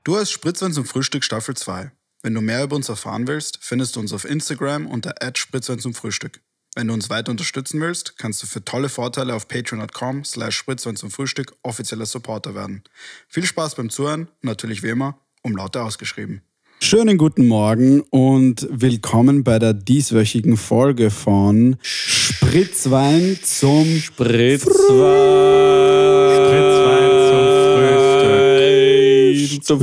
Du hast Spritzwein zum Frühstück Staffel 2. Wenn du mehr über uns erfahren willst, findest du uns auf Instagram unter @Spritzwein zum Frühstück. Wenn du uns weiter unterstützen willst, kannst du für tolle Vorteile auf patreon.com/Spritzwein zum Frühstück offizieller Supporter werden. Viel Spaß beim Zuhören und natürlich wie immer Umlaute ausgeschrieben. Schönen guten Morgen und willkommen bei der dieswöchigen Folge von Spritzwein zum Spritzwein zum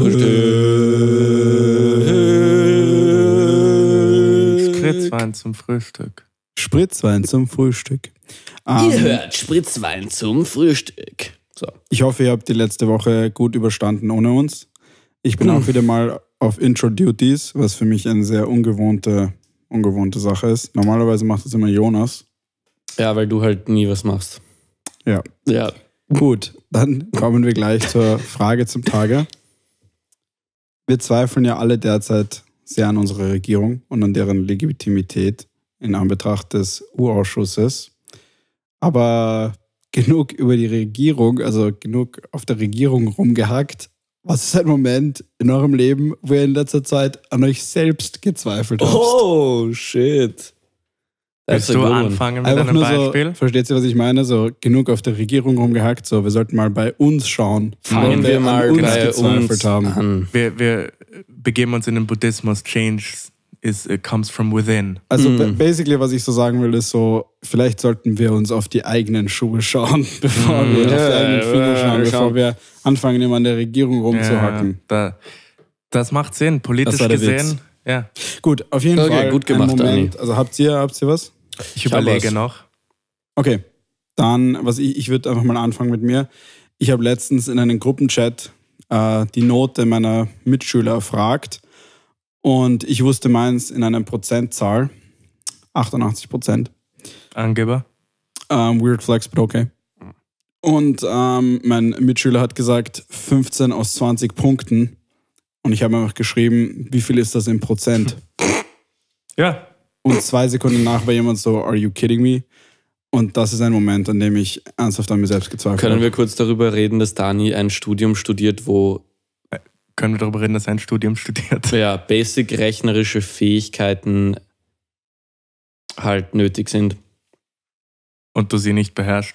Frühstück. Spritzwein zum Frühstück. Spritzwein zum Frühstück. Ihr hört Spritzwein zum Frühstück. So. Ich hoffe, ihr habt die letzte Woche gut überstanden ohne uns. Ich bin auch wieder mal auf Intro-Duties, was für mich eine sehr ungewohnte Sache ist. Normalerweise macht das immer Jonas. Ja, weil du halt nie was machst. Ja. Ja. Gut, dann kommen wir gleich zur Frage zum Tage. Wir zweifeln ja alle derzeit sehr an unserer Regierung und an deren Legitimität in Anbetracht des U-Ausschusses. Aber genug über die Regierung, also genug auf der Regierung rumgehackt. Was ist ein Moment in eurem Leben, wo ihr in letzter Zeit an euch selbst gezweifelt habt? Oh, shit. Willst du anfangen mit Einfach einem nur Beispiel? so, versteht ihr, was ich meine? So genug auf der Regierung rumgehackt, so wir sollten mal bei uns schauen. Fangen wir mal an uns bei gezweifelt uns haben. an. Wir begeben uns in den Buddhismus. Change comes from within. Also basically, was ich so sagen will, ist so, vielleicht sollten wir uns auf die eigenen Schuhe schauen, bevor wir auf die eigenen Finger schauen, bevor wir anfangen, immer an der Regierung rumzuhacken. Das macht Sinn, politisch Das war der gesehen. Witz. Ja. Gut, auf jeden Fall. Gut gemacht, einen Moment. Dani. Also habt ihr was? Ich überlege was. noch. Okay, dann, ich würde einfach mal anfangen mit mir. Ich habe letztens in einem Gruppenchat die Note meiner Mitschüler erfragt und ich wusste meins in einer Prozentzahl, 88%. Angeber. Weird flex, but okay. Und mein Mitschüler hat gesagt 15 aus 20 Punkten und ich habe einfach geschrieben, wie viel ist das in Prozent? Ja. Und 2 Sekunden nach war jemand so, are you kidding me? Und das ist ein Moment, an dem ich ernsthaft an mir selbst gezweifelt habe. Können wir kurz darüber reden, dass Dani ein Studium studiert, wo Können wir darüber reden, dass er ein Studium studiert? ja, basic rechnerische Fähigkeiten halt nötig sind. Und du sie nicht beherrschst.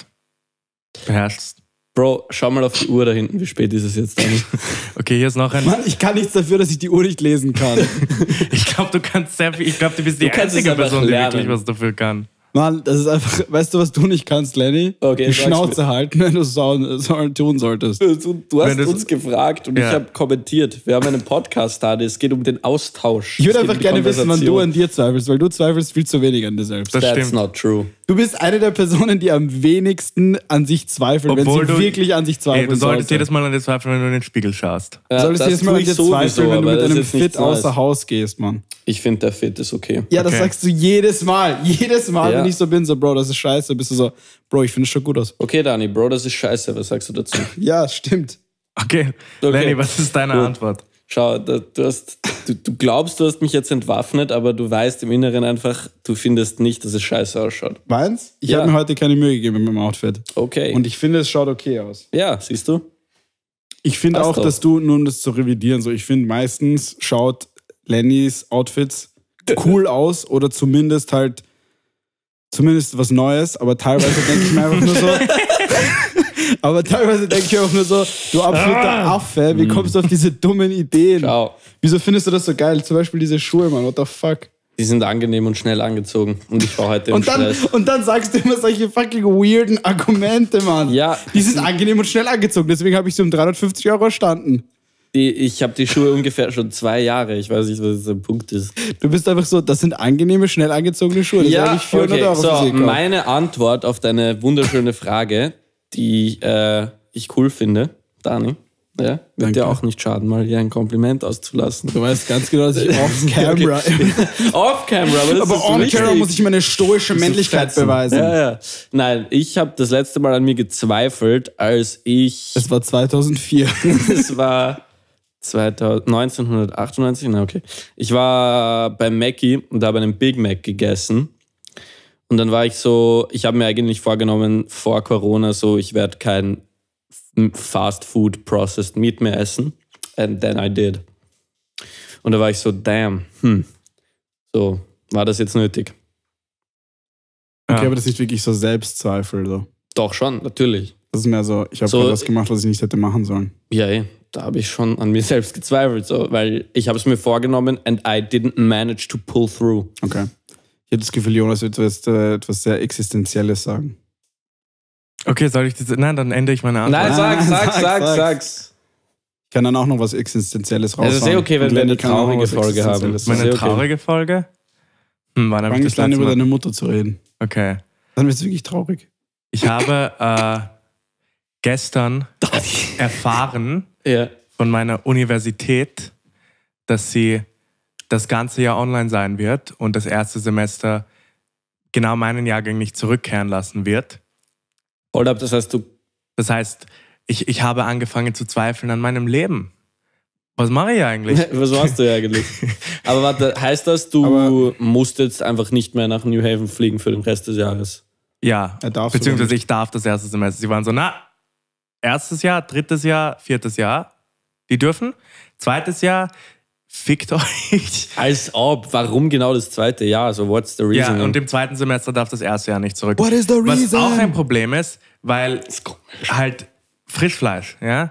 Bro, schau mal auf die Uhr da hinten. Wie spät ist es jetzt, Dani? Okay, hier ist noch ein... Mann, ich kann nichts dafür, dass ich die Uhr nicht lesen kann. Ich glaube, du kannst sehr viel... Ich glaube, du bist die kannst es einzige einfach Person, die lernen. wirklich was dafür kann. Mann, das ist einfach, weißt du, was du nicht kannst, Lenny? Okay, die sag's Schnauze halten, wenn du es tun solltest. Du hast Wenn das- uns gefragt und Ja. ich habe kommentiert. Wir haben einen Podcast da, es geht um den Austausch. Ich würde Es geht einfach um die gerne wissen, wann du Konversation. an dir zweifelst, weil du zweifelst viel zu wenig an dir selbst. Das That's stimmt. not true. Du bist eine der Personen, die am wenigsten an sich zweifeln, wenn sie wirklich an sich zweifeln Du solltest sollte. jedes Mal an dir zweifeln, wenn du in den Spiegel schaust. Ja, Solltest das jedes Mal tue an ich dir sowieso, zweifeln, wenn du aber mit das einem ist nichts Fit außer Neues. Haus gehst, Mann. Ich finde, der Fit ist okay. Ja, das Okay. sagst du jedes Mal. Jedes Mal, Ja. wenn ich so bin, so, Bro, das ist scheiße, bist du so, Bro, ich finde es schon gut aus. Okay, Dani, Bro, das ist scheiße. Was sagst du dazu? Ja, stimmt. Okay. Lenny, was ist deine Gut. Antwort? Schau, du glaubst, du hast mich jetzt entwaffnet, aber du weißt im Inneren einfach, du findest nicht, dass es scheiße ausschaut. Meins? Ich Ja. habe mir heute keine Mühe gegeben mit meinem Outfit. Okay. Und ich finde, es schaut okay aus. ja, siehst du? Ich finde Passt auch, doch. dass du, nur um das zu revidieren, so, ich finde, meistens schaut Lennys Outfits cool aus oder zumindest was Neues, aber teilweise denke ich mir einfach nur so, du absoluter Affe, wie kommst du auf diese dummen Ideen? Schau, Wieso findest du das so geil? Zum Beispiel diese Schuhe, Mann, what the fuck? die sind angenehm und schnell angezogen. Und ich war heute im Stress. Und dann sagst du immer solche fucking weirden Argumente, Mann. Ja. Die sind angenehm und schnell angezogen, deswegen habe ich sie um 350 € erstanden. Ich habe die Schuhe ungefähr schon 2 Jahre. Ich weiß nicht, was der Punkt ist. Du bist einfach so, das sind angenehme, schnell angezogene Schuhe. Das habe ich 400 € für so, sie gekauft. meine Antwort auf deine wunderschöne Frage, die ich cool finde, Dani, ja, wird Danke. dir auch nicht schaden, mal hier ein Kompliment auszulassen. Du weißt ganz genau, dass ich off-camera... Off-camera, aber das Aber ist so on-camera wichtig. muss ich meine stoische Männlichkeit fetzen. beweisen. Ja. Nein, ich habe das letzte Mal an mir gezweifelt, als ich... Es war 2004. Es war 1998, na okay. Ich war beim Mackie und habe einen Big Mac gegessen. Und dann war ich so, ich habe mir eigentlich vorgenommen, vor Corona so, ich werde kein Fast Food Processed Meat mehr essen. and then I did. Und da war ich so, damn, so, war das jetzt nötig? Okay, Ja. aber das ist nicht wirklich so Selbstzweifel. So. Doch schon, natürlich. Das ist mehr so, ich habe So, was gemacht, was ich nicht hätte machen sollen. Ja, da habe ich schon an mir selbst gezweifelt, so, weil ich habe es mir vorgenommen and I didn't manage to pull through. Okay. Ich habe das Gefühl, Jonas wird jetzt etwas sehr Existenzielles sagen. Okay, soll ich das? Nein, dann ändere ich meine Antwort. Nein, Sag's. sag's. Ich kann dann auch noch was Existenzielles Es raushauen. ist okay, wenn Und wir eine Lenny kann auch noch traurige was Folge haben. Existenzielles Meine sagen. Meine Sehr okay. traurige Folge? Wann habe Fang ich nicht das an, letzte über Mal? deine Mutter zu reden. Okay. Dann wird es wirklich traurig. Ich habe gestern erfahren Ja. von meiner Universität, dass sie das ganze Jahr online sein wird und das erste Semester genau meinen Jahrgang nicht zurückkehren lassen wird. Hold up, das heißt, Das heißt, ich habe angefangen zu zweifeln an meinem Leben. Was mache ich eigentlich? was machst du ja eigentlich? Aber warte, heißt das, du musst jetzt einfach nicht mehr nach New Haven fliegen für den Rest des Jahres? Ja, Er darf beziehungsweise sogar ich darf das erste Semester. Sie waren so, erstes Jahr, drittes Jahr, viertes Jahr, die dürfen. Zweites Jahr, fickt euch. Als ob, warum genau das zweite Jahr? So, what's the reason? Ja, und im zweiten Semester darf das erste Jahr nicht zurück. What is the Was reason? auch ein Problem ist, weil halt Frischfleisch, ja?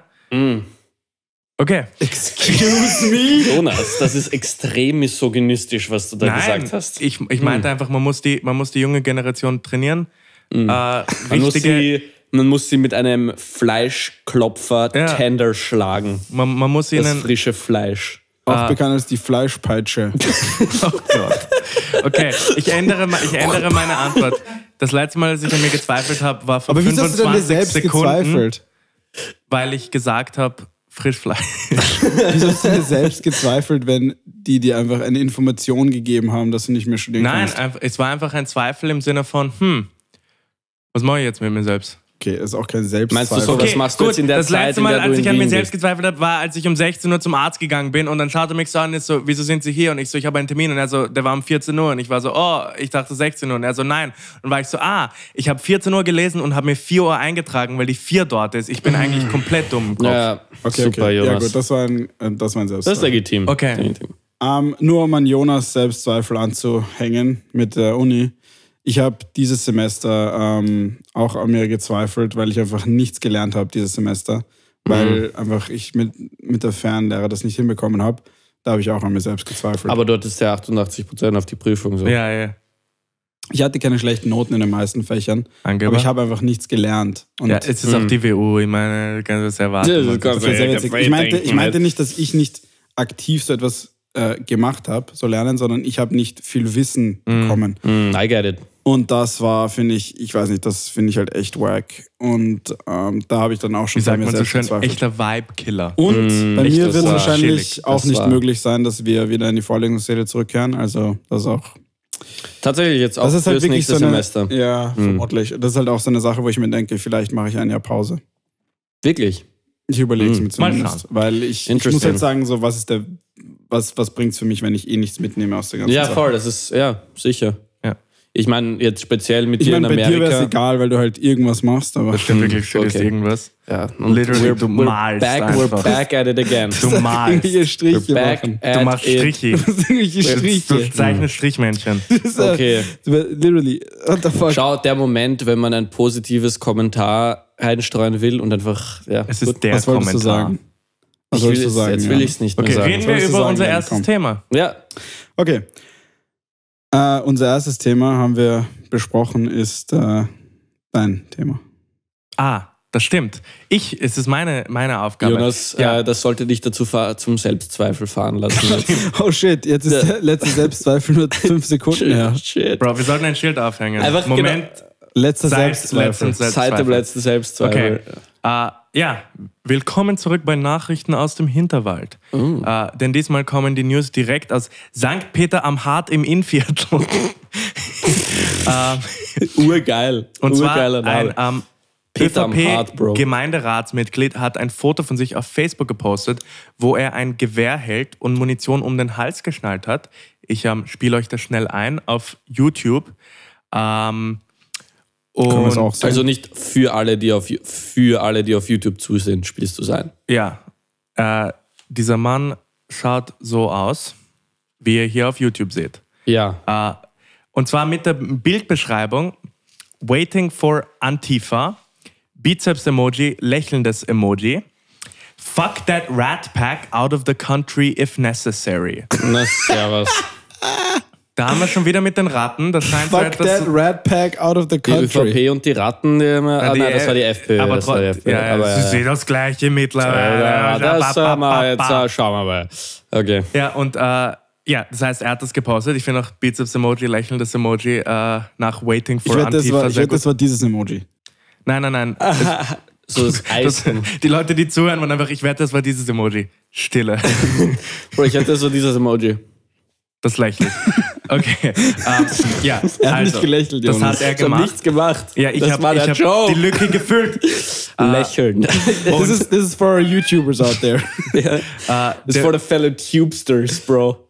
Okay. Excuse me? Jonas, das ist extrem misogynistisch, was du da gesagt hast. Ich meinte einfach, man muss die junge Generation trainieren. Man muss sie mit einem Fleischklopfer Ja. tender schlagen. Man muss Das ihnen... frische Fleisch. Auch bekannt als die Fleischpeitsche. Oh Gott. Okay, ich ändere meine Antwort. Das letzte Mal, als ich an mir gezweifelt habe, war vor Aber wieso hast du denn dir 25 selbst Sekunden, gezweifelt? weil ich gesagt habe, Frischfleisch. Wieso hast du dir selbst gezweifelt, wenn die dir einfach eine Information gegeben haben, dass du nicht mehr studieren Nein, kannst? es war einfach ein Zweifel im Sinne von, was mache ich jetzt mit mir selbst? Okay, ist auch kein Selbstzweifel. Meinst du so, was machst du jetzt in der das Zeit, letzte in Mal, der du als in ich an mir Wien selbst bist? gezweifelt habe, war, als ich um 16 Uhr zum Arzt gegangen bin und dann schaut er mich so an und ist so, wieso sind Sie hier? Und ich so, ich habe einen Termin. Und er so, der war um 14 Uhr. Und ich war so, oh, ich dachte 16 Uhr. Und er so, nein. Und war ich so, ich habe 14 Uhr gelesen und habe mir 4 Uhr eingetragen, weil die 4 dort ist. Ich bin eigentlich komplett dumm im Kopf. Ja, Okay, super, okay. Jonas. Ja gut, das war ein Das ist Selbstzweifel. legitim. Okay. Legitim. Nur um an Jonas Selbstzweifel anzuhängen mit der Uni. Ich habe dieses Semester auch an mir gezweifelt, weil ich einfach nichts gelernt habe dieses Semester. Weil einfach ich mit der Fernlehre das nicht hinbekommen habe. Da habe ich auch an mir selbst gezweifelt. Aber du hattest ja 88% auf die Prüfung. So. Ja. ich hatte keine schlechten Noten in den meisten Fächern. Angeber. Aber ich habe einfach nichts gelernt. Und Ja, es ist auch die WU. Ich meine, du kannst das erwarten. Ja, das Man kannst das war sehr Ja, witzig. ja, Ich meinte nicht, dass ich nicht aktiv so etwas gemacht habe, so lernen, sondern ich habe nicht viel Wissen bekommen. I get it. Und das war, finde ich weiß nicht, das finde ich halt echt wack. Und da habe ich dann auch schon Wie sagt bei mir man so selbst schön, gezweifelt. echter Vibe-Killer. Und bei echt, mir das wird es war wahrscheinlich chillig. auch Das nicht war- möglich sein, dass wir wieder in die Vorlesungsserie zurückkehren. Also das ist auch. Tatsächlich jetzt auch Das ist halt fürs wirklich nächste so eine, Semester. Ja, vermutlich. Das ist halt auch so eine Sache, wo ich mir denke, vielleicht mache ich ein Jahr Pause. Wirklich? Ich überlege es mir Mal zumindest. schauen. Weil ich muss Interesting. halt sagen, so was bringt es für mich, wenn ich eh nichts mitnehme aus der ganzen Ja, Sache. voll, das ist, ja, sicher. Ja. Ich meine, jetzt speziell mit Ich dir in meine, bei dir wäre es Amerika. egal, weil du halt irgendwas machst, aber Das stimmt wirklich, studierst okay. irgendwas. Ja, und Literally, du malst we're einfach. back at it again. Du malst. irgendwelche Striche We're back machen. at Du machst it. Striche. Irgendwelche Du Striche. zeichnest Strichmännchen. Okay. Literally, what the fuck? Schau, der Moment, wenn man ein positives Kommentar reinstreuen will und einfach, ja. Es gut. ist der Was wolltest du Kommentar. sagen? Was wolltest du sagen? Jetzt will ich es nicht Okay, mehr sagen. reden wir Sollst du über sagen, unser Lenny, erstes komm. Thema. Ja, Okay. Unser erstes Thema haben wir besprochen, ist dein Thema. Das stimmt. Es ist meine Aufgabe. Jonas, Ja. das sollte dich dazu zum Selbstzweifel fahren lassen. Jetzt. Oh shit, jetzt ist der letzte Selbstzweifel nur 5 Sekunden her. Shit. Bro, wir sollten ein Schild aufhängen. Einfach Moment, Letzter seit Selbstzweifel. letzten Seit dem letzten Selbstzweifel. Okay. Willkommen zurück bei Nachrichten aus dem Hinterwald. Denn diesmal kommen die News direkt aus St. Peter am Hart im Innviertel. Urgeil. Und zwar Urgeiler Name. ein Peter am Hart, Bro. ÖVP-Gemeinderatsmitglied hat ein Foto von sich auf Facebook gepostet, wo er ein Gewehr hält und Munition um den Hals geschnallt hat. Ich spiele euch das schnell ein auf YouTube. Können wir es auch sehen? Also nicht für alle, die auf YouTube zusehen, spielst du sein. Ja, dieser Mann schaut so aus, wie ihr hier auf YouTube seht. Ja. Und zwar mit der Bildbeschreibung Waiting for Antifa, Bizeps-Emoji, lächelndes Emoji. Fuck that rat pack out of the country if necessary. Na, servus. Da haben wir schon wieder mit den Ratten. Das scheint so Fuck etwas that rat pack out of the Die country. ÖVP und die Ratten, nein, das war die FPÖ. Aber, das war die FPÖ. Sie sehen das Gleiche mittlerweile. Schauen wir mal. Okay. Ja, und das heißt, er hat das gepostet. Ich finde auch Bizeps-Emoji, lächelndes Emoji nach Waiting for Antifa. Das war dieses Emoji. Nein. So das Eis. Die Leute, die zuhören, waren einfach, ich wette, das war dieses Emoji. Stille. Bro, ich hatte so dieses Emoji. Das lächelt. Okay. Ja, Er hat nicht gelächelt, das Jonas. hat er Ich habe gemacht. nichts gemacht. Ja, ich das habe war der hab Joke. die Lücke gefüllt. Lächeln. This is for our YouTubers out there. Das ist for the fellow Tubesters, Bro.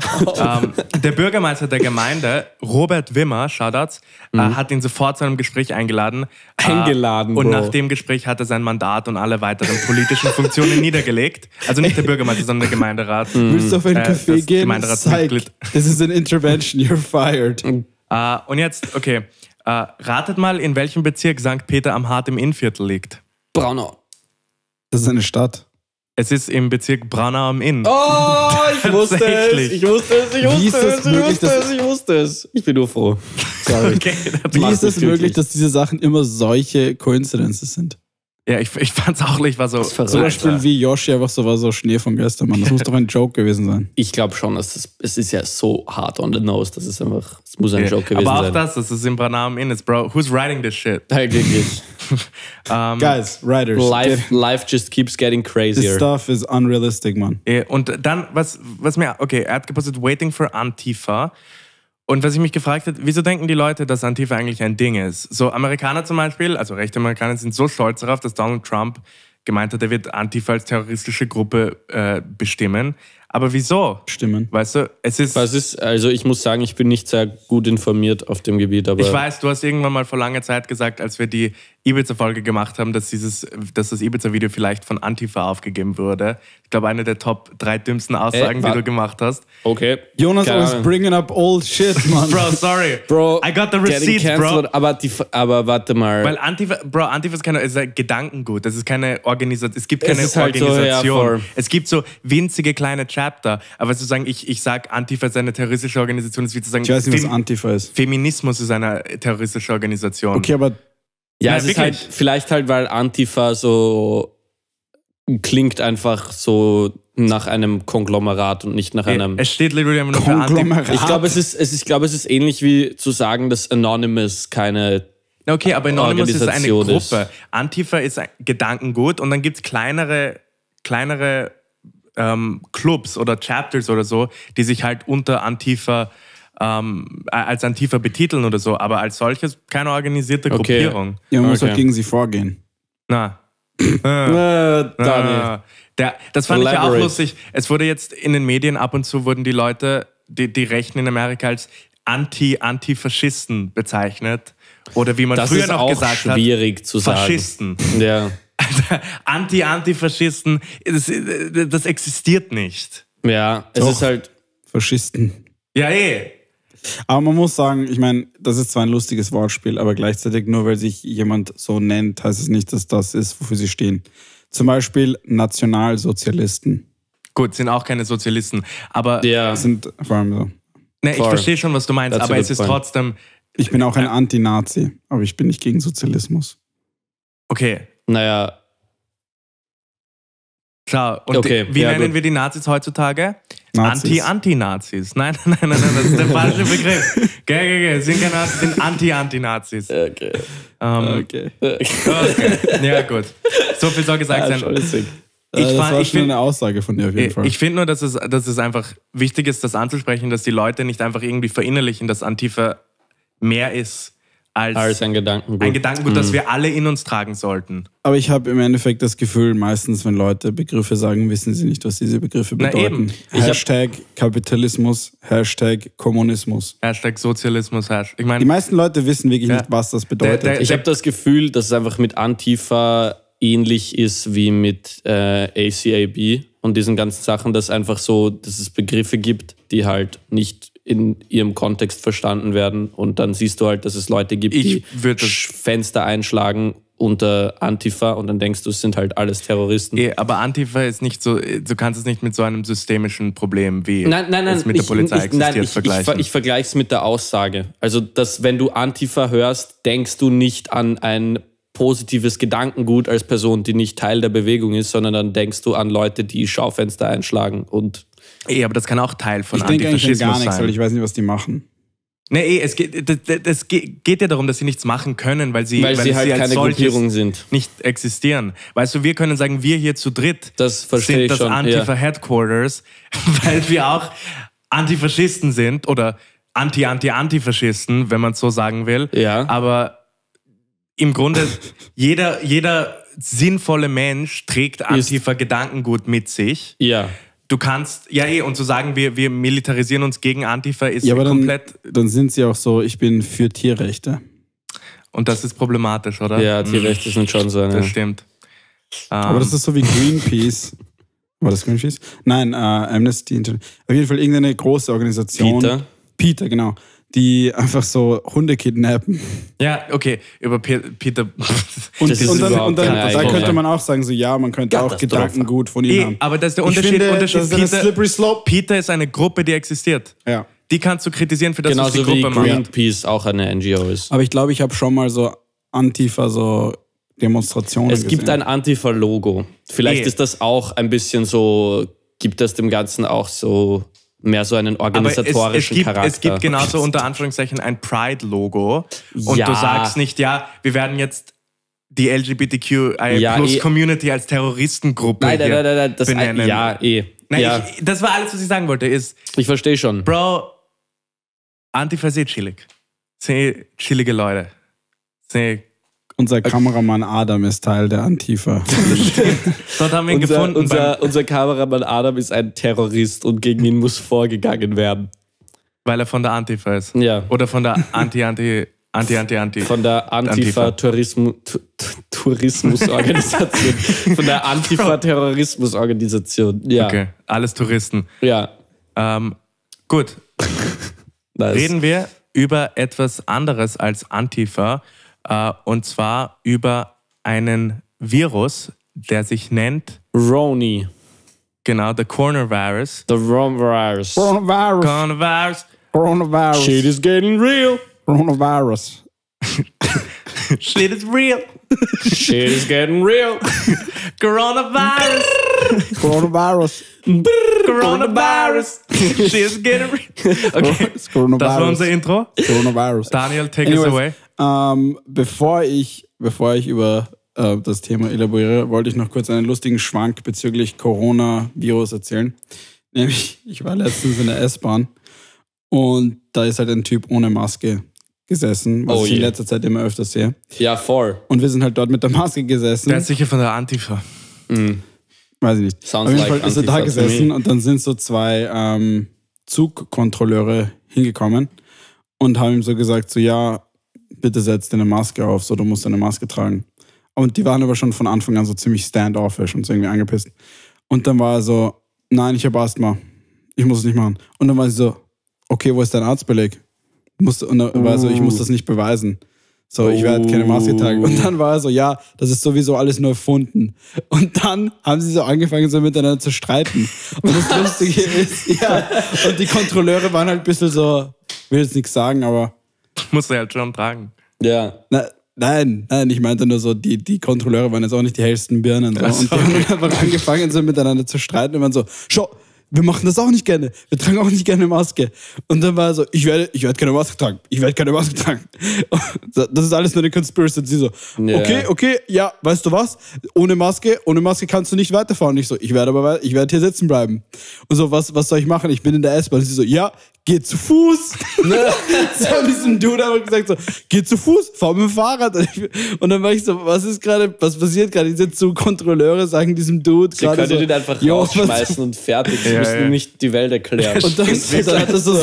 Der Bürgermeister der Gemeinde, Robert Wimmer, Shoutouts, hat ihn sofort zu einem Gespräch eingeladen. Eingeladen, Und Bro. nach dem Gespräch hat er sein Mandat und alle weiteren politischen Funktionen niedergelegt. Also nicht der Bürgermeister, sondern der Gemeinderat. Willst du auf einen Café das gehen? Gemeinderatsmitglied. This is an intervention, you're fired. Und jetzt, okay, ratet mal, in welchem Bezirk St. Peter am Hart im Innviertel liegt. Braunau. Das ist eine Stadt. Es ist im Bezirk Braunau am Inn. Oh, ich wusste es. Tatsächlich. Ich wusste es. Wie ist das möglich, Ich wusste es. Ich bin nur froh. Sorry. Okay, das Wie macht ist es mich möglich, glücklich. dass diese Sachen immer solche Coincidences sind? Ja, ich fand's auch, ich war so. verrückt. Zum Beispiel wie Yoshi einfach so war, so Schnee von gestern, Mann. Das muss doch ein Joke gewesen sein. Ich glaube schon, es ist ja so hard on the nose, dass es einfach, es muss ein Joke gewesen Aber auch sein. das ist im Braunau am Inn ist, Bro. Who's writing this shit? Eigentlich. Guys, writers. Life just keeps getting This crazier. stuff is unrealistic, man. Und dann, was mir, okay, er hat gepostet, Waiting for Antifa. Und was ich mich gefragt habe, wieso denken die Leute, dass Antifa eigentlich ein Ding ist? So Amerikaner zum Beispiel, also rechte Amerikaner sind so stolz darauf, dass Donald Trump gemeint hat, er wird Antifa als terroristische Gruppe bestimmen. Aber wieso? Stimmen. Weißt du, es ist... Also ich muss sagen, ich bin nicht sehr gut informiert auf dem Gebiet, aber Ich weiß, du hast irgendwann mal vor langer Zeit gesagt, als wir die Ibiza-Folge gemacht haben, dass das Ibiza-Video vielleicht von Antifa aufgegeben wurde. Ich glaube, eine der Top 3 dümmsten Aussagen, die du gemacht hast. okay. Jonas Keine always Ahnung. bringing up old shit, man. Bro, sorry. Bro, I got the getting receipts, bro. cancelled, aber warte mal. Weil Antifa ist ist ein Gedankengut. Das ist keine Organisation. Es gibt keine ist halt so, Organisation. ja, voll. Es gibt so winzige kleine Chapter. Aber zu sagen, ich sag Antifa ist eine terroristische Organisation, ist wie zu sagen, Ich weiß nicht, was Antifa ist. Feminismus ist eine terroristische Organisation. Okay, aber ja, Ja, es ist wirklich. halt, vielleicht halt, weil Antifa so klingt einfach so nach einem Konglomerat und nicht nach einem... Es steht literally einfach nur für Antifa. Konglomerat. Ich glaube, es ist ähnlich wie zu sagen, dass Anonymous keine... Okay, aber Anonymous ist eine Organisation Gruppe. ist. Antifa ist ein Gedankengut und dann gibt es kleinere Clubs oder Chapters oder so, die sich halt unter Antifa als Antifa betiteln oder so, aber als solches keine organisierte Okay. Gruppierung. ja, man muss Okay. auch gegen sie vorgehen. Na. Daniel. Das fand ich ja auch Elaborate. lustig. Es wurde jetzt in den Medien ab und zu wurden die Leute, die Rechten in Amerika als Antifaschisten bezeichnet. Oder wie man Das früher ist noch auch gesagt schwierig zu sagen. Faschisten. Ja. Antifaschisten, das existiert nicht. Ja, es Doch. ist halt... Faschisten. Ja, eh. Aber man muss sagen, ich meine, das ist zwar ein lustiges Wortspiel, aber gleichzeitig nur weil sich jemand so nennt, heißt es nicht, dass das ist, wofür sie stehen. Zum Beispiel Nationalsozialisten Gut, sind auch keine Sozialisten. Aber Ja. sind vor allem so. ne, ich Voll. verstehe schon, was du meinst, That's a aber good es ist point. trotzdem, Ich bin auch ein Anti-Nazi, aber ich bin nicht gegen Sozialismus. okay, Naja, schau. Und Okay, wie ja, nennen gut. wir die Nazis heutzutage? Nazis. Anti-Nazis. Nein, das ist der falsche Begriff. Gell, sind keine Nazis, sind Anti-Nazis. okay. Okay. Okay. Ja, gut. So viel soll gesagt sein. Das war Ich schon finde eine Aussage von dir auf jeden Fall. ich find nur, dass es einfach wichtig ist, das anzusprechen, dass die Leute nicht einfach irgendwie verinnerlichen, dass Antifa mehr ist als ein Gedankengut. ein Gedankengut, das wir alle in uns tragen sollten. Aber ich habe im Endeffekt das Gefühl, meistens, wenn Leute Begriffe sagen, wissen sie nicht, was diese Begriffe Na bedeuten. eben. Hashtag Kapitalismus, Hashtag Kommunismus. Hashtag Sozialismus, Ich Die meine, meisten Leute wissen wirklich Ja. nicht, was das bedeutet. Ich habe das Gefühl, dass es einfach mit Antifa ähnlich ist wie mit ACAB. und diesen ganzen Sachen, dass es Begriffe gibt, die halt nicht in ihrem Kontext verstanden werden. Und dann siehst du halt, dass es Leute gibt, die Fenster einschlagen unter Antifa und dann denkst du, es sind halt alles Terroristen. Aber Antifa ist nicht so, du kannst es nicht mit so einem systemischen Problem wie es mit der Polizei existiert vergleichen. Ich vergleiche es mit der Aussage. Also, dass wenn du Antifa hörst, denkst du nicht an ein positives Gedankengut als Person, die nicht Teil der Bewegung ist, sondern dann denkst du an Leute, die Schaufenster einschlagen und... aber das kann auch Teil von Antifaschismus sein. Ich denke eigentlich gar nichts, sein. weil ich weiß nicht, was die machen. Nee, es geht ja darum, dass sie nichts machen können, weil sie halt keine Gruppierung sind. Nicht existieren. Weißt du, wir können sagen, wir hier zu dritt sind das Antifa-Headquarters, weil wir auch Antifaschisten sind oder Antifaschisten, wenn man es so sagen will. Ja. Aber im Grunde, jeder sinnvolle Mensch trägt Antifa-Gedankengut mit sich. Ja. Du kannst, und zu sagen, wir militarisieren uns gegen Antifa ist aber komplett... Dann sind sie auch so, ich bin für Tierrechte. Und das ist problematisch, oder? Ja, Tierrechte sind schon so. Das stimmt. Aber das ist so wie Greenpeace. War das Greenpeace? Nein, Amnesty International. Auf jeden Fall irgendeine große Organisation. PETA, genau. Die einfach so Hunde kidnappen. Ja, okay, über PETA. Und da könnte man auch sagen, so man könnte auch Gedankengut von ihnen haben. Aber das ist der Unterschied. Das ist eine slippery slope. PETA ist eine Gruppe, die existiert. Ja. Die kannst du kritisieren für das, was die Genauso Gruppe wie macht. Greenpeace auch eine NGO ist. Aber ich glaube, ich habe schon mal so Antifa so Demonstrationen gesehen. Es gibt ein Antifa-Logo. Vielleicht ist das auch ein bisschen so, gibt das dem Ganzen auch so... mehr so einen organisatorischen Charakter. Es gibt genauso unter Anführungszeichen ein Pride-Logo und du sagst nicht, wir werden jetzt die LGBTQI+-Community als Terroristengruppe benennen. Das war alles, was ich sagen wollte. Ich verstehe schon. Bro, Antifa ist chillig. Sind chillige Leute. Unser Kameramann Adam ist Teil der Antifa. Dort haben wir ihn gefunden. Unser Kameramann Adam ist ein Terrorist und gegen ihn muss vorgegangen werden. Weil er von der Antifa ist. Ja. Oder von der Anti. Von der Antifa-Tourismusorganisation. Von der Antifa-Terrorismusorganisation. Ja. Okay, alles Touristen. Ja. Gut. Nice. Reden wir über etwas anderes als Antifa. Und zwar über einen Virus, der sich nennt Roni. Genau, the Coronavirus. The Coronavirus. Coronavirus. Shit is getting real. Coronavirus. Shit is real. Shit is getting real. Coronavirus. Coronavirus. Coronavirus. Shit is getting real. Okay, das war unser Intro. Coronavirus. Daniel, take us away. Bevor ich über das Thema elaboriere, wollte ich noch kurz einen lustigen Schwank bezüglich Coronavirus erzählen. Nämlich, ich war letztens in der S-Bahn und da ist halt ein Typ ohne Maske gesessen, was ich in letzter Zeit immer öfter sehe. Ja, voll. Und wir sind halt dort mit der Maske gesessen. Der ist sicher von der Antifa. Weiß ich nicht. Sounds Auf jeden Fall like ist er da gesessen und dann sind so zwei Zugkontrolleure hingekommen und haben ihm so gesagt, so bitte setz dir eine Maske auf, so du musst eine Maske tragen. Und die waren aber schon von Anfang an so ziemlich standoffish und so irgendwie angepisst. Und dann war er so, nein, ich habe Asthma. Ich muss es nicht machen. Und dann war sie so, okay, wo ist dein Arztbeleg? Und dann war er so, ich muss das nicht beweisen. So, ich werde keine Maske tragen. Und dann war er so, das ist sowieso alles nur erfunden. Und dann haben sie so angefangen, so miteinander zu streiten. Und das Lustige ist, und die Kontrolleure waren halt ein bisschen so, ich will jetzt nichts sagen, aber... Musst du halt schon tragen. Ja. Nein, ich meinte nur so, die Kontrolleure waren jetzt auch nicht die hellsten Birnen. So. Und die haben dann einfach angefangen, so miteinander zu streiten und waren so, schau, wir machen das auch nicht gerne. Wir tragen auch nicht gerne Maske. Und dann war er so, ich werde keine Maske tragen. Ich werde keine Maske tragen. Das ist alles nur eine Conspiracy. Und sie so, okay, weißt du was? Ohne Maske kannst du nicht weiterfahren. Und ich so, ich werde hier sitzen bleiben. Und so, was soll ich machen? Ich bin in der S-Bahn. Und sie so, geh zu Fuß. So haben diesem Dude einfach gesagt so, geh zu Fuß, fahr mit dem Fahrrad. Und dann war ich so, was passiert gerade? Diese Kontrolleure sagen diesem Dude Sie können den einfach rausschmeißen und fertig. Sie müssen nicht die Welt erklären. Und dann hat er so,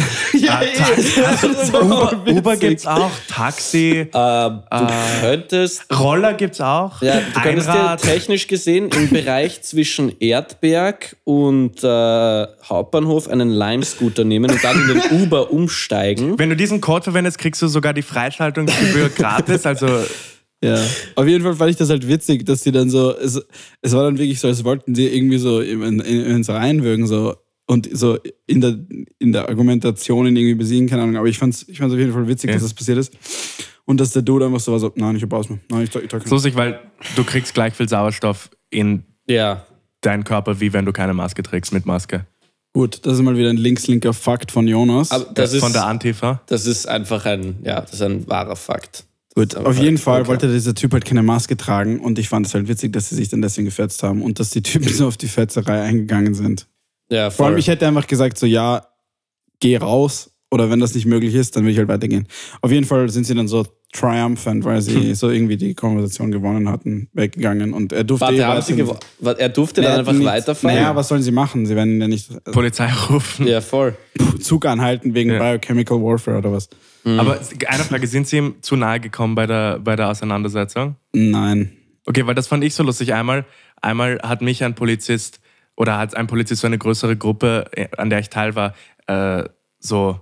Uber gibt's auch, Taxi. Du könntest... Roller gibt's auch. Ja, du könntest dir technisch gesehen im Bereich zwischen Erdberg und Hauptbahnhof einen Lime-Scooter nehmen und dann in den Uber umsteigen. Wenn du diesen Code verwendest, kriegst du sogar die Freischaltungsgebühr gratis. Also ja, auf jeden Fall fand ich das halt witzig, dass die dann so, es war dann wirklich so, als wollten die irgendwie so ins reinwürgen so und so in der Argumentation irgendwie besiegen, keine Ahnung, aber ich fand's auf jeden Fall witzig, dass das passiert ist. Und dass der Dude einfach so war so, nein, ich hab Asthma. Nein, ich trage nicht. Lustig, weil du kriegst gleich viel Sauerstoff in deinen Körper, wie wenn du keine Maske trägst mit Maske. Gut, das ist mal wieder ein linkslinker Fakt von Jonas. Aber das ist von der Antifa. Das ist einfach ein wahrer Fakt. Gut, auf jeden Fall wollte dieser Typ halt keine Maske tragen und ich fand es halt witzig, dass sie sich dann deswegen gefetzt haben und dass die Typen so auf die Fetzerei eingegangen sind. Ja, voll. Vor allem, ich hätte einfach gesagt so, ja, geh raus oder wenn das nicht möglich ist, dann will ich halt weitergehen. Auf jeden Fall sind sie dann so triumphant, weil sie so irgendwie die Konversation gewonnen hatten, weggegangen und er durfte er durfte dann einfach weiterfahren? Naja, was sollen sie machen? Sie werden ja nicht... Polizei rufen. Ja, voll. Zug anhalten wegen Biochemical Warfare oder was. Aber eine Frage, sind Sie ihm zu nahe gekommen bei der Auseinandersetzung? Nein. Okay, weil das fand ich so lustig. Einmal hat mich ein Polizist oder hat ein Polizist so eine größere Gruppe, an der ich teil war, so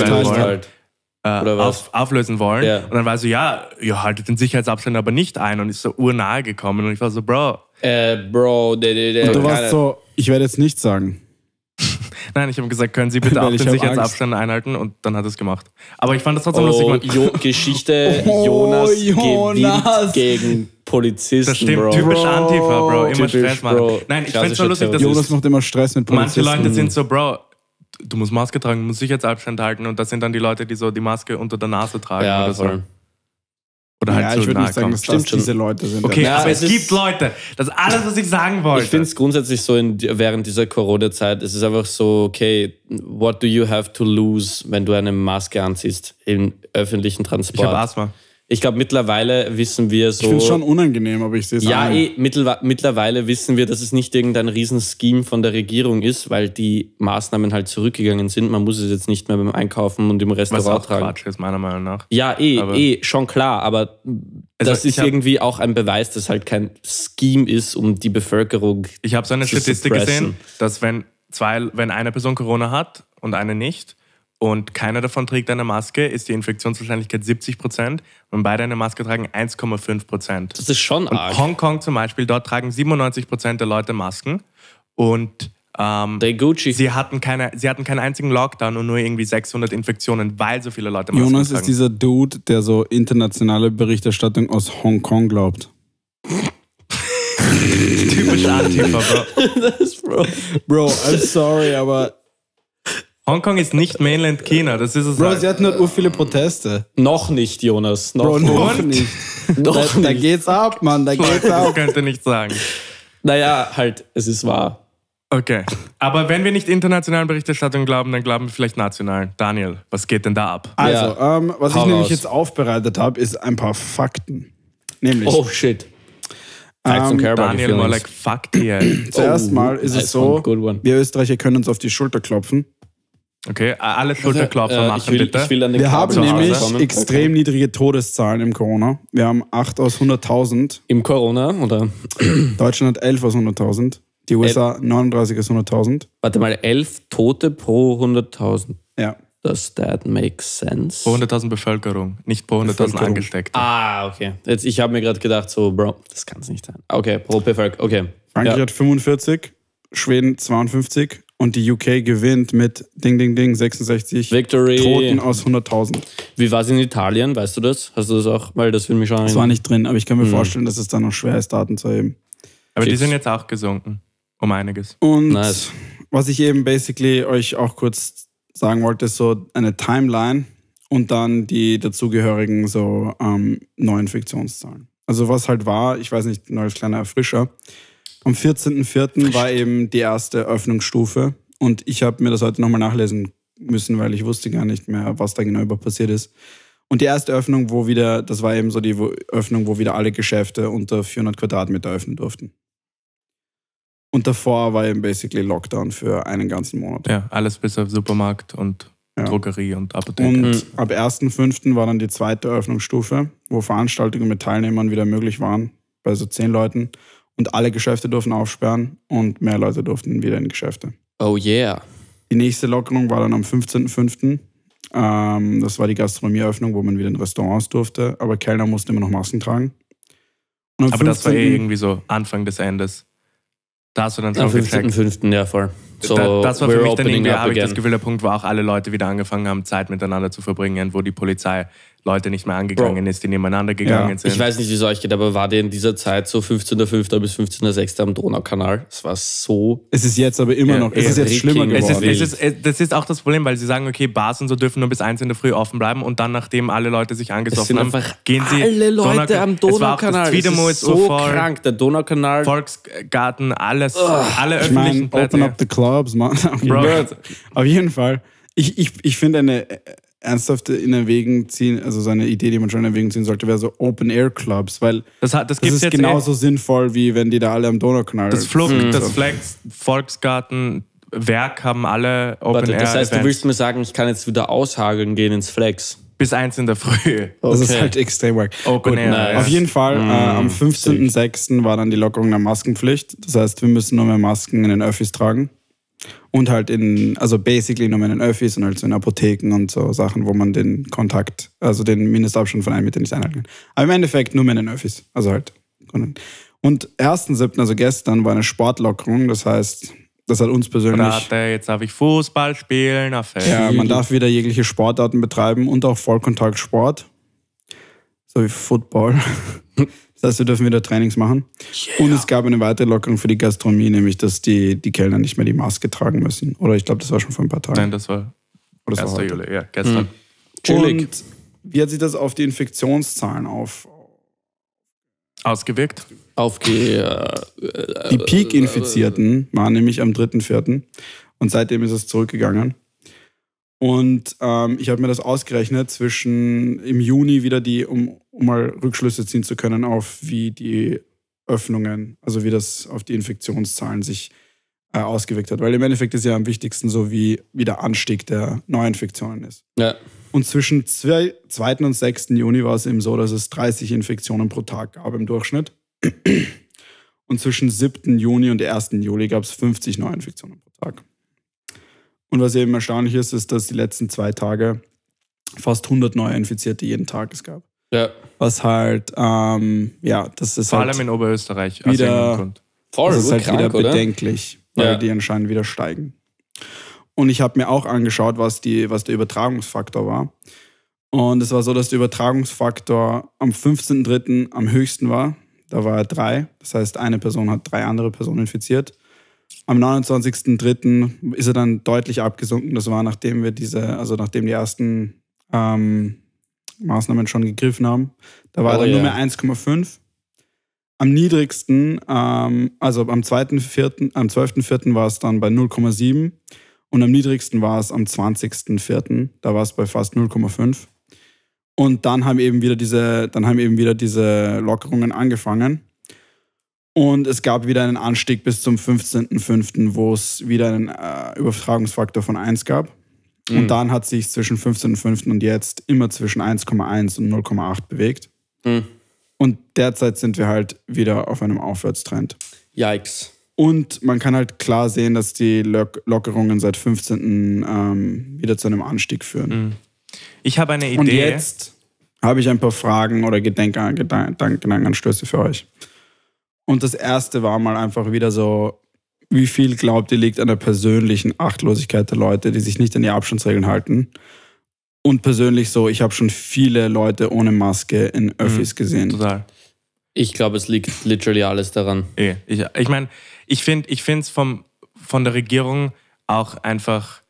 auflösen wollen. Ja. Und dann war so, ja, haltet den Sicherheitsabstand aber nicht ein und ist so urnahe gekommen. Und ich war so, Bro. Und du warst so, ich werde jetzt nichts sagen. Nein, ich habe gesagt, können Sie bitte auch den Sicherheitsabstand einhalten? Und dann hat er es gemacht. Aber ich fand das trotzdem lustig. Geschichte Jonas gewinnt gegen Polizisten, das stimmt, Bro. Typisch Antifa, Bro. Immer Stress machen. Bro. Nein, ich finde es so lustig, dass Jonas macht immer Stress mit Polizisten. Manche Leute sind so, Bro, du musst Maske tragen, du musst Sicherheitsabstand halten. Und das sind dann die Leute, die so die Maske unter der Nase tragen oder so. Oder halt ich würde nicht sagen, dass das diese Leute sind. Okay, aber es gibt Leute. Das ist alles, was ich sagen wollte. Ich finde es grundsätzlich so während dieser Corona-Zeit, es ist einfach so, okay, what do you have to lose, wenn du eine Maske anziehst im öffentlichen Transport? Ich habe Asthma. Ich glaube, mittlerweile wissen wir so... Ich finde es schon unangenehm, aber ich sehe es mittlerweile wissen wir, dass es nicht irgendein Riesen-Scheme von der Regierung ist, weil die Maßnahmen halt zurückgegangen sind. Man muss es jetzt nicht mehr beim Einkaufen und im Restaurant tragen. Was auch Quatsch ist, meiner Meinung nach. Ja, schon klar, aber das ist irgendwie auch ein Beweis, dass halt kein Scheme ist, um die Bevölkerung zu Ich habe so eine Statistik gesehen, dass wenn eine Person Corona hat und eine nicht, und keiner davon trägt eine Maske, ist die Infektionswahrscheinlichkeit 70%. Und beide eine Maske tragen 1,5%. Das ist schon arg. Und Hongkong zum Beispiel, dort tragen 97% der Leute Masken. Und sie hatten keinen einzigen Lockdown und nur irgendwie 600 Infektionen, weil so viele Leute Masken Jonas tragen. ist dieser Dude, der so internationale Berichterstattung aus Hongkong glaubt. Typisch Antifa, Bro. Das ist Bro, I'm sorry, aber... Hongkong ist nicht Mainland China, das ist es. Bro, sie hatten halt viele Proteste. Noch nicht, Jonas. Noch nicht. Da geht's ab, Mann, da geht's ab. Das könnt ihr nicht sagen. Naja, halt, es ist wahr. Okay, aber wenn wir nicht internationalen Berichterstattungen glauben, dann glauben wir vielleicht nationalen. Daniel, was geht denn da ab? Also, was ich nämlich jetzt aufbereitet habe, ist ein paar Fakten. Nämlich... Oh, shit. Daniel, more like fuck here. Zuerst mal ist es so, wir Österreicher können uns auf die Schulter klopfen. Okay, alle Schulterklopfer machen bitte. Wir haben nämlich extrem niedrige Todeszahlen im Corona. Wir haben 8 aus 100.000. Im Corona, oder? Deutschland hat 11 aus 100.000. Die USA 39 aus 100.000. Warte mal, 11 Tote pro 100.000. Ja. Does that make sense? Pro 100.000 Bevölkerung, nicht pro 100.000 Angesteckte. Ah, okay. Jetzt, ich habe mir gerade gedacht, so, Bro, das kann es nicht sein. Okay, pro Bevölkerung, okay. Frankreich hat 45, Schweden 52 und die UK gewinnt mit 66 Victory. Toten aus 100.000. Wie war es in Italien? Weißt du das? Hast du das auch? Weil das will mich schon... Das war nicht drin, aber ich kann mir vorstellen, dass es da noch schwer ist, Daten zu erheben. Aber die sind jetzt auch gesunken. Um einiges. Und was ich eben basically euch auch kurz sagen wollte, ist so eine Timeline und dann die dazugehörigen so Neuinfektionszahlen. Also was halt war, ich weiß nicht, neues kleiner Erfrischer. Am 14.04. war eben die erste Öffnungsstufe und ich habe mir das heute nochmal nachlesen müssen, weil ich wusste gar nicht mehr, was da genau passiert ist. Und die erste Öffnung, das war eben so die Öffnung, wo wieder alle Geschäfte unter 400 Quadratmeter öffnen durften. Und davor war eben basically Lockdown für einen ganzen Monat. Ja, alles bis auf Supermarkt und Drogerie und Apotheke. Und ab 1.5. war dann die zweite Öffnungsstufe, wo Veranstaltungen mit Teilnehmern wieder möglich waren, bei so 10 Leuten. Und alle Geschäfte durften aufsperren und mehr Leute durften wieder in Geschäfte. Oh yeah. Die nächste Lockerung war dann am 15.5. Das war die Gastronomieöffnung, wo man wieder in Restaurants durfte, aber Kellner mussten immer noch Masken tragen. Und aber das war irgendwie so Anfang des Endes. Da hast du dann so am 15.5. ja voll. So, das war für mich dann irgendwie, habe ich das Gefühl, der Punkt, wo auch alle Leute wieder angefangen haben, Zeit miteinander zu verbringen, wo die Polizei Leute nicht mehr angegangen ist, die nebeneinander gegangen sind. Ich weiß nicht, wie es euch geht, aber war der in dieser Zeit so 15.05. bis 15.06. am Donaukanal? Es war so... Es ist jetzt aber immer noch, es ist jetzt schlimmer geworden. Das ist auch das Problem, weil sie sagen, okay, Bars und so dürfen nur bis 1 in der Früh offen bleiben und dann, nachdem alle Leute sich angesoffen haben, gehen sie... alle Leute am Donaukanal. Es ist so krank, der Donaukanal. Volksgarten, alles, alle öffentlichen Plätze. Open up the clubs, man. Okay. Auf jeden Fall. Ich finde eine ernsthafte in Erwägung ziehen, also so eine Idee, die man schon in Erwägung ziehen sollte, wäre so Open-Air-Clubs, weil das ist jetzt genauso sinnvoll, wie wenn die da alle am Donaukanal... Das Flex, Volksgarten, Werk haben alle Open-Air-Events. Das heißt, du willst mir sagen, ich kann jetzt wieder aushageln gehen ins Flex? Bis 1 in der Früh. Okay. Das ist halt extrem wack. Open Air. Nice. Auf jeden Fall, am 15.06. war dann die Lockerung der Maskenpflicht. Das heißt, wir müssen nur mehr Masken in den Öffis tragen. Und halt basically nur mehr in den Öffis und halt so in Apotheken und so Sachen, wo man den Kontakt, also den Mindestabstand von 1 Meter nicht einhalten kann. Aber im Endeffekt nur mehr in den Öffis. Also halt. Und 1.07., also gestern, war eine Sportlockerung. Das heißt, das hat uns persönlich... Jetzt darf ich Fußball spielen. Ja, man darf wieder jegliche Sportarten betreiben und auch Vollkontaktsport. So wie Football. Das heißt, wir dürfen wieder Trainings machen. Yeah. Und es gab eine weitere Lockerung für die Gastronomie, nämlich, dass die Kellner nicht mehr die Maske tragen müssen. Oder ich glaube, das war schon vor ein paar Tagen. Nein, das war 1. Juli, ja, gestern. Und wie hat sich das auf die Infektionszahlen ausgewirkt? Die Peak-Infizierten waren nämlich am 3.4. Und seitdem ist es zurückgegangen. Und ich habe mir das ausgerechnet im Juni wieder um mal Rückschlüsse ziehen zu können auf wie die Öffnungen, also wie das auf die Infektionszahlen sich ausgewirkt hat. Weil im Endeffekt ist ja am wichtigsten so, wie der Anstieg der Neuinfektionen ist. Ja. Und zwischen 2. und 6. Juni war es eben so, dass es 30 Infektionen pro Tag gab im Durchschnitt. Und zwischen 7. Juni und 1. Juli gab es 50 Neuinfektionen pro Tag. Und was eben erstaunlich ist, dass die letzten 2 Tage fast 100 neue Infizierte jeden Tag es gab. Ja. Was halt, das ist vor halt allem in Oberösterreich. Wieder, voll, das ist halt krank, wieder oder? bedenklich, weil die anscheinend wieder steigen. Und ich habe mir auch angeschaut, was der Übertragungsfaktor war. Und es war so, dass der Übertragungsfaktor am 15.03. am höchsten war. Da war er 3. Das heißt, eine Person hat 3 andere Personen infiziert. Am 29.03. ist er dann deutlich abgesunken. Das war, nachdem die ersten Maßnahmen schon gegriffen haben. Da war er dann nur mehr 1,5. Am niedrigsten, also am 12.04. war es dann bei 0,7 und am niedrigsten war es am 20.04. Da war es bei fast 0,5. Und dann haben eben wieder diese Lockerungen angefangen. Und es gab wieder einen Anstieg bis zum 15.05., wo es wieder einen Übertragungsfaktor von 1 gab. Und dann hat sich zwischen 15.05. und jetzt immer zwischen 1,1 und 0,8 bewegt. Und derzeit sind wir halt wieder auf einem Aufwärtstrend. Yikes. Und man kann halt klar sehen, dass die Lockerungen seit 15. Wieder zu einem Anstieg führen. Ich habe eine Idee. Und jetzt habe ich ein paar Fragen oder Gedankenanstöße für euch. Und das erste war mal einfach wieder so, wie viel glaubt ihr liegt an der persönlichen Achtlosigkeit der Leute, die sich nicht an die Abstandsregeln halten? Und persönlich so, ich habe schon viele Leute ohne Maske in Öffis gesehen. Total. Ich glaube, es liegt literally alles daran. Ich meine, ich finde es von der Regierung auch einfach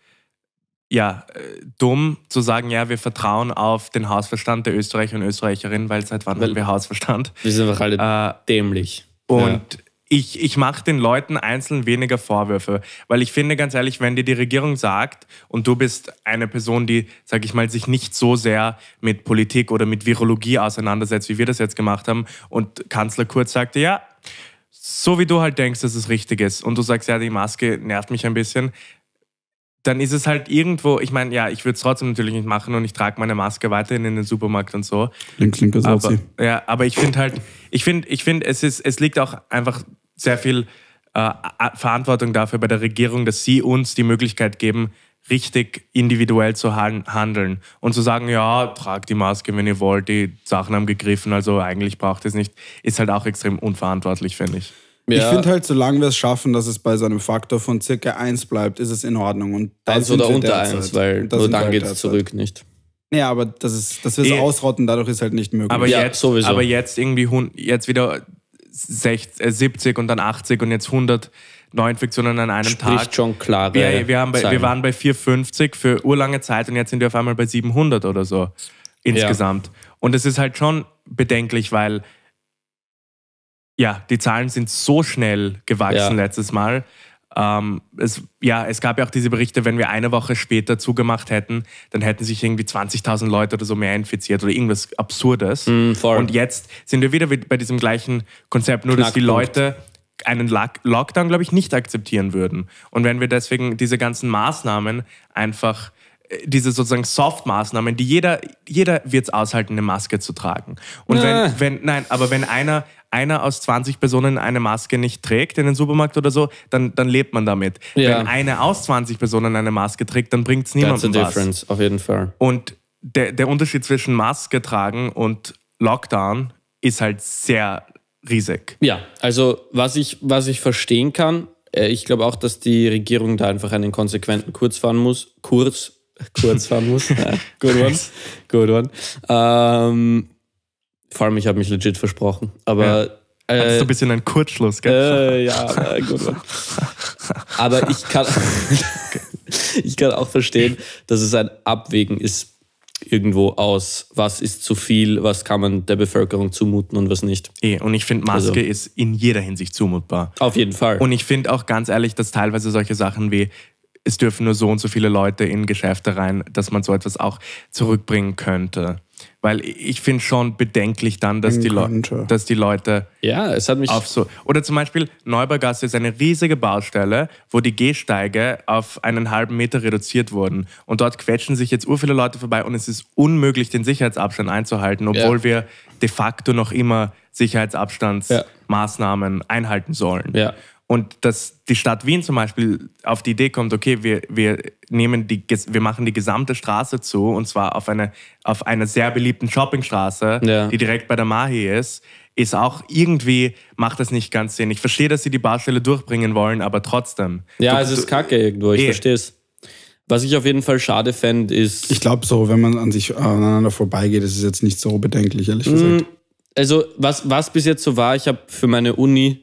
dumm zu sagen, ja, wir vertrauen auf den Hausverstand der Österreicher und Österreicherinnen, weil seit wann haben wir Hausverstand? Wir sind einfach alle dämlich. Und ich mache den Leuten einzeln weniger Vorwürfe, weil ich finde, ganz ehrlich, wenn dir die Regierung sagt und du bist eine Person, die, sag ich mal, sich nicht so sehr mit Politik oder mit Virologie auseinandersetzt, wie wir das jetzt gemacht haben, und Kanzler Kurz sagte, ja, so wie du halt denkst, dass es richtig ist, und du sagst, ja, die Maske nervt mich ein bisschen, dann ist es halt irgendwo, ich meine, ja, ich würde es trotzdem natürlich nicht machen und ich trage meine Maske weiterhin in den Supermarkt und so. Aber ich finde halt, ich finde, es liegt auch einfach sehr viel Verantwortung dafür bei der Regierung, dass sie uns die Möglichkeit geben, richtig individuell zu handeln und zu sagen, ja, tragt die Maske, wenn ihr wollt, die Sachen haben gegriffen, also eigentlich braucht es nicht, ist halt auch extrem unverantwortlich, finde ich. Ja. Ich finde halt, solange wir es schaffen, dass es bei so einem Faktor von circa 1 bleibt, ist es in Ordnung. Und 1 oder unter 1, weil nur dann geht es zurück, nicht? Ja, aber dass wir es ausrotten, dadurch ist halt nicht möglich. Aber jetzt irgendwie jetzt wieder 70 und dann 80 und jetzt 100 Neuinfektionen an einem Tag. Spricht schon klar. Wir waren bei 450 für urlange Zeit und jetzt sind wir auf einmal bei 700 oder so insgesamt. Ja. Und es ist halt schon bedenklich, weil ja, die Zahlen sind so schnell gewachsen letztes Mal. Es gab ja auch diese Berichte, wenn wir eine Woche später zugemacht hätten, dann hätten sich irgendwie 20.000 Leute oder so mehr infiziert oder irgendwas Absurdes. Und jetzt sind wir wieder bei diesem gleichen Konzept, nur dass die Leute einen Lockdown, glaube ich, nicht akzeptieren würden. Und wenn wir deswegen diese ganzen Maßnahmen einfach, diese sozusagen Soft-Maßnahmen, die jeder wird es aushalten, eine Maske zu tragen. Und wenn einer aus 20 Personen eine Maske nicht trägt in den Supermarkt oder so, dann lebt man damit. Ja. Wenn eine aus 20 Personen eine Maske trägt, dann bringt es niemandem was. That's a difference, auf jeden Fall. Und der Unterschied zwischen Maske tragen und Lockdown ist halt sehr riesig. Ja, also was ich verstehen kann, ich glaube auch, dass die Regierung da einfach einen konsequenten Kurs fahren muss. Ja, good one. Vor allem, ich habe mich legit versprochen. Aber hattest du ein bisschen einen Kurzschluss, gell? Good one. Aber ich kann auch verstehen, dass es ein Abwägen ist irgendwo aus, was ist zu viel, was kann man der Bevölkerung zumuten und was nicht. Und ich finde, Maske ist in jeder Hinsicht zumutbar. Auf jeden Fall. Und ich finde auch ganz ehrlich, dass teilweise solche Sachen wie es dürfen nur so und so viele Leute in Geschäfte rein, dass man so etwas auch zurückbringen könnte. Weil ich finde schon bedenklich dann, dass die Leute ja, es hat mich auf so... Oder zum Beispiel Neubaugasse ist eine riesige Baustelle, wo die Gehsteige auf 1,5 Meter reduziert wurden. Und dort quetschen sich jetzt viele Leute vorbei und es ist unmöglich, den Sicherheitsabstand einzuhalten, obwohl wir de facto noch immer Sicherheitsabstandsmaßnahmen einhalten sollen. Ja. Und dass die Stadt Wien zum Beispiel auf die Idee kommt, okay, wir machen die gesamte Straße zu, und zwar auf einer sehr beliebten Shoppingstraße, die direkt bei der Mahi ist auch irgendwie, macht das nicht ganz Sinn. Ich verstehe, dass sie die Baustelle durchbringen wollen, aber trotzdem. Ja, es ist kacke irgendwo, ich verstehe es. Was ich auf jeden Fall schade fände, ist... Ich glaube so, wenn man aneinander vorbeigeht, ist es jetzt nicht so bedenklich, ehrlich gesagt. Also, was bis jetzt so war, ich habe für meine Uni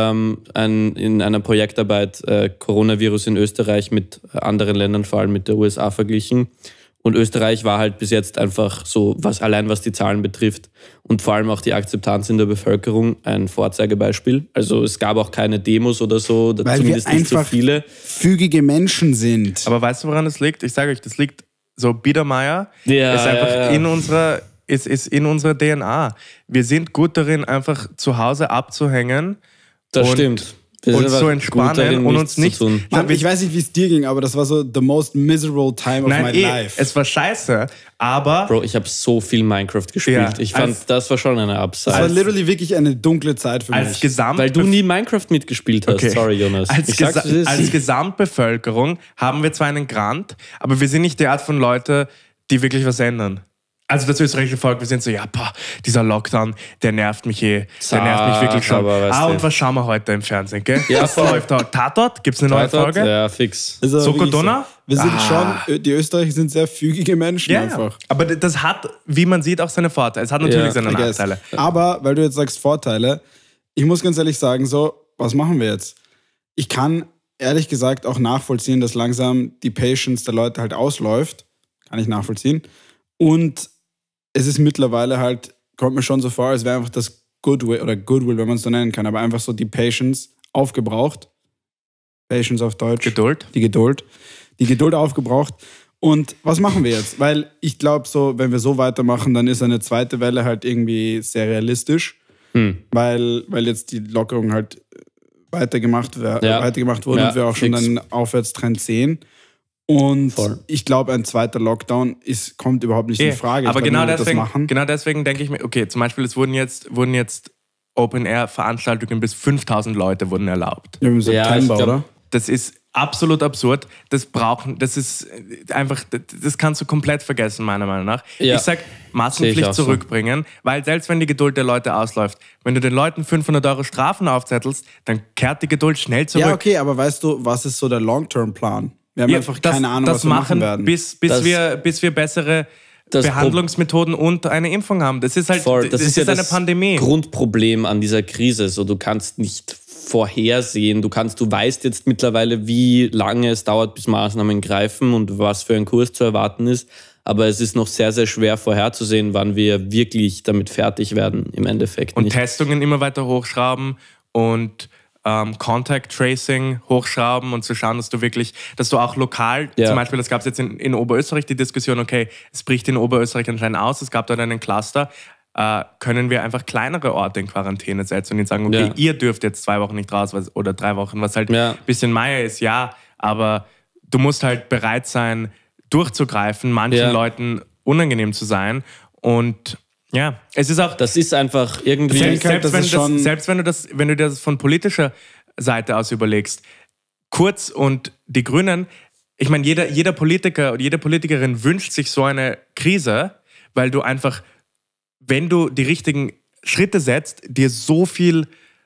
in einer Projektarbeit Coronavirus in Österreich mit anderen Ländern, vor allem mit der USA, verglichen. Und Österreich war halt bis jetzt einfach so, was die Zahlen betrifft und vor allem auch die Akzeptanz in der Bevölkerung, ein Vorzeigebeispiel. Also es gab auch keine Demos oder so, weil zumindest wir nicht so viele. Fügige Menschen sind. Aber weißt du, woran das liegt? Ich sage euch, das liegt so, Biedermeier ist einfach in unserer... ist in unserer DNA. Wir sind gut darin, einfach zu Hause abzuhängen. Das stimmt. Und so entspannen und uns nicht... Mann, ich weiß nicht, wie es dir ging, aber das war so the most miserable time of my life. Es war scheiße, aber... Bro, ich habe so viel Minecraft gespielt. Ja, ich fand, das war schon eine Upside. Das war literally wirklich eine dunkle Zeit für mich. Weil du nie Minecraft mitgespielt hast. Okay. Sorry, Jonas. Als Gesamtbevölkerung haben wir zwar einen Grant, aber wir sind nicht die Art von Leute, die wirklich was ändern. Also das österreichische Volk, wir sind so, dieser Lockdown, der nervt mich der nervt mich wirklich schon. Und was schauen wir heute im Fernsehen, gell? Ja, was läuft da? Tatort? Gibt's eine neue Folge? Ja, fix. Sokodona? Wir sind die Österreicher sind sehr fügige Menschen einfach. Aber das hat, wie man sieht, auch seine Vorteile. Es hat natürlich seine Nachteile. Aber, weil du jetzt sagst Vorteile, ich muss ganz ehrlich sagen, so, was machen wir jetzt? Ich kann ehrlich gesagt auch nachvollziehen, dass langsam die Patience der Leute halt ausläuft. Kann ich nachvollziehen. Und es ist mittlerweile halt, kommt mir schon so vor, als wäre einfach das Goodwill, wenn man es so nennen kann, aber einfach so die Patience aufgebraucht. Patience auf Deutsch. Geduld. Die Geduld aufgebraucht. Und was machen wir jetzt? Weil ich glaube, so, wenn wir so weitermachen, dann ist eine zweite Welle halt irgendwie sehr realistisch, weil jetzt die Lockerung halt weitergemacht wurde und wir auch schon einen Aufwärtstrend sehen. Und ich glaube, ein zweiter Lockdown kommt überhaupt nicht in Frage. Aber genau deswegen denke ich mir, okay, zum Beispiel, es wurden jetzt Open-Air-Veranstaltungen bis 5.000 Leute wurden erlaubt. Ja, im September, oder? Das ist absolut absurd. Das ist einfach, das kannst du komplett vergessen, meiner Meinung nach. Ja. Ich sag, Maskenpflicht zurückbringen, weil selbst wenn die Geduld der Leute ausläuft, wenn du den Leuten 500 € Strafen aufzettelst, dann kehrt die Geduld schnell zurück. Ja, okay, aber weißt du, was ist so der Long-Term-Plan? Wir haben einfach keine Ahnung, was wir machen werden. Bis wir bessere Behandlungsmethoden und eine Impfung haben. Das ist halt das ist eine Pandemie. Grundproblem an dieser Krise. So, du kannst nicht vorhersehen. Du weißt jetzt mittlerweile, wie lange es dauert, bis Maßnahmen greifen und was für ein Kurs zu erwarten ist. Aber es ist noch sehr, sehr schwer vorherzusehen, wann wir wirklich damit fertig werden im Endeffekt. Und Testungen immer weiter hochschrauben und Contact Tracing hochschrauben und zu schauen, dass du auch lokal, zum Beispiel, das gab es jetzt in Oberösterreich die Diskussion, okay, es bricht in Oberösterreich anscheinend aus, es gab dort einen Cluster, können wir einfach kleinere Orte in Quarantäne setzen und ihnen sagen, okay, ihr dürft jetzt 2 Wochen nicht raus oder 3 Wochen, was halt ein bisschen Meier ist, aber du musst halt bereit sein, durchzugreifen, manchen Leuten unangenehm zu sein und ja, es ist auch... Das ist einfach irgendwie... Selbst wenn du das von politischer Seite aus überlegst, Kurz und die Grünen, ich meine, jeder Politiker oder jede Politikerin wünscht sich so eine Krise, weil du einfach, wenn du die richtigen Schritte setzt, dir so viel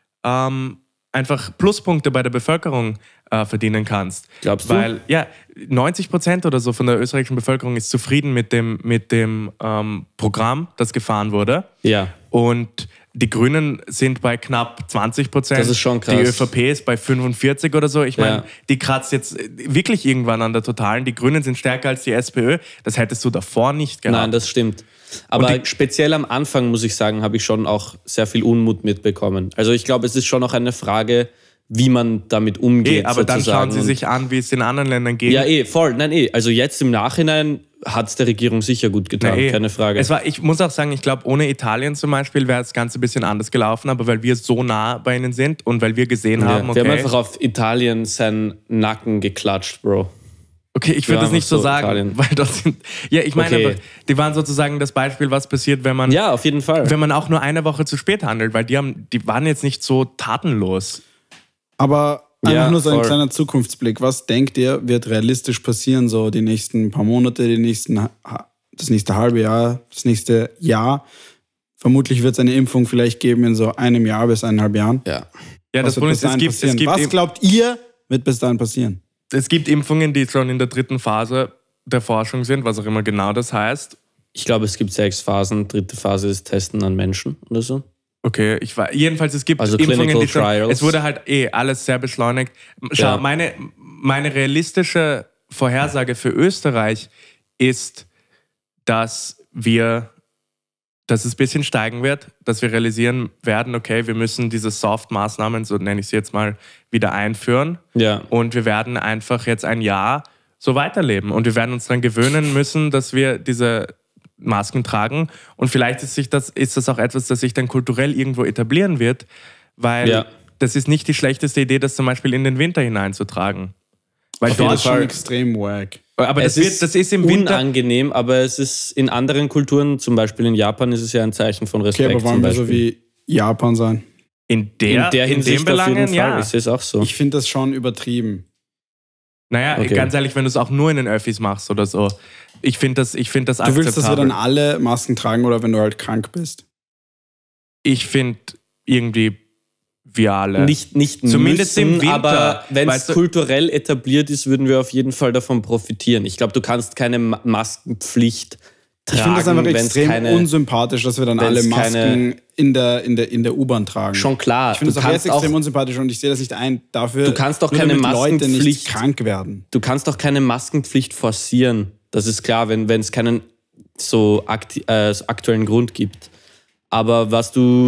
einfach Pluspunkte bei der Bevölkerung verdienen kannst. Glaubst du? Weil 90% oder so von der österreichischen Bevölkerung ist zufrieden mit dem Programm, das gefahren wurde. Ja. Und die Grünen sind bei knapp 20%. Das ist schon krass. Die ÖVP ist bei 45 oder so. Ich meine, die kratzt jetzt wirklich irgendwann an der Totalen. Die Grünen sind stärker als die SPÖ. Das hättest du davor nicht gehabt. Nein, das stimmt. Aber speziell am Anfang, muss ich sagen, habe ich schon auch sehr viel Unmut mitbekommen. Also ich glaube, es ist schon noch eine Frage, wie man damit umgeht. Aber dann schauen Sie sich an, wie es in anderen Ländern geht. Ja, voll. Nein, also jetzt im Nachhinein hat es der Regierung sicher gut getan, keine Frage. Ich muss auch sagen, ich glaube, ohne Italien zum Beispiel wäre das Ganze ein bisschen anders gelaufen, aber weil wir so nah bei ihnen sind und weil wir gesehen haben, okay. Wir haben einfach auf Italien seinen Nacken geklatscht, Bro. Okay, ich würde das nicht so sagen, Italien. Weil dort sind... Ja, ich meine, aber die waren sozusagen das Beispiel, was passiert, wenn man... Ja, auf jeden Fall. Wenn man auch nur eine Woche zu spät handelt, weil die waren jetzt nicht so tatenlos. Aber einfach nur so ein kleiner Zukunftsblick. Was denkt ihr, wird realistisch passieren, so die nächsten paar Monate, das nächste halbe Jahr, das nächste Jahr? Vermutlich wird es eine Impfung vielleicht geben in so einem Jahr bis 1,5 Jahren. Ja, das Problem ist, es gibt... Was glaubt ihr, wird bis dahin passieren? Es gibt Impfungen, die schon in der 3. Phase der Forschung sind, was auch immer genau das heißt. Ich glaube, es gibt 6 Phasen. 3. Phase ist Testen an Menschen oder so. Okay, jedenfalls, es gibt Impfungen, die schon... Es wurde halt alles sehr beschleunigt. Schau, meine realistische Vorhersage für Österreich ist, dass es ein bisschen steigen wird, dass wir realisieren werden, okay, wir müssen diese Soft-Maßnahmen, so nenne ich sie jetzt mal, wieder einführen. Ja. Und wir werden einfach jetzt ein Jahr so weiterleben. Und wir werden uns daran gewöhnen müssen, dass wir diese Masken tragen. Und vielleicht ist das auch etwas, das sich dann kulturell irgendwo etablieren wird, weil das ist nicht die schlechteste Idee, das zum Beispiel in den Winter hineinzutragen. Weil dort ist schon extrem wack. Aber das ist im Winter unangenehm, aber es ist in anderen Kulturen, zum Beispiel in Japan, ist es ja ein Zeichen von Respekt. Okay, aber wollen wir so wie Japan sein? In der Hinsicht auf jeden Fall. Ich sehe es auch so. Ich finde das schon übertrieben. Naja, ganz ehrlich, wenn du es auch nur in den Öffis machst oder so. Ich finde das akzeptabel. Du willst, dass wir dann alle Masken tragen oder wenn du halt krank bist? Ich finde irgendwie wir alle. Nicht zumindest müssen, im Winter. Aber wenn es kulturell etabliert ist, würden wir auf jeden Fall davon profitieren. Ich glaube, du kannst keine Maskenpflicht tragen. Ich finde das einfach extrem unsympathisch, dass wir dann alle Masken in der U-Bahn tragen. Schon klar. Ich finde das auch jetzt extrem unsympathisch und ich sehe das nicht ein. Dafür du kannst doch keine Leute nicht krank werden. Du kannst doch keine Maskenpflicht forcieren. Das ist klar, wenn es keinen so aktuellen Grund gibt. Aber was du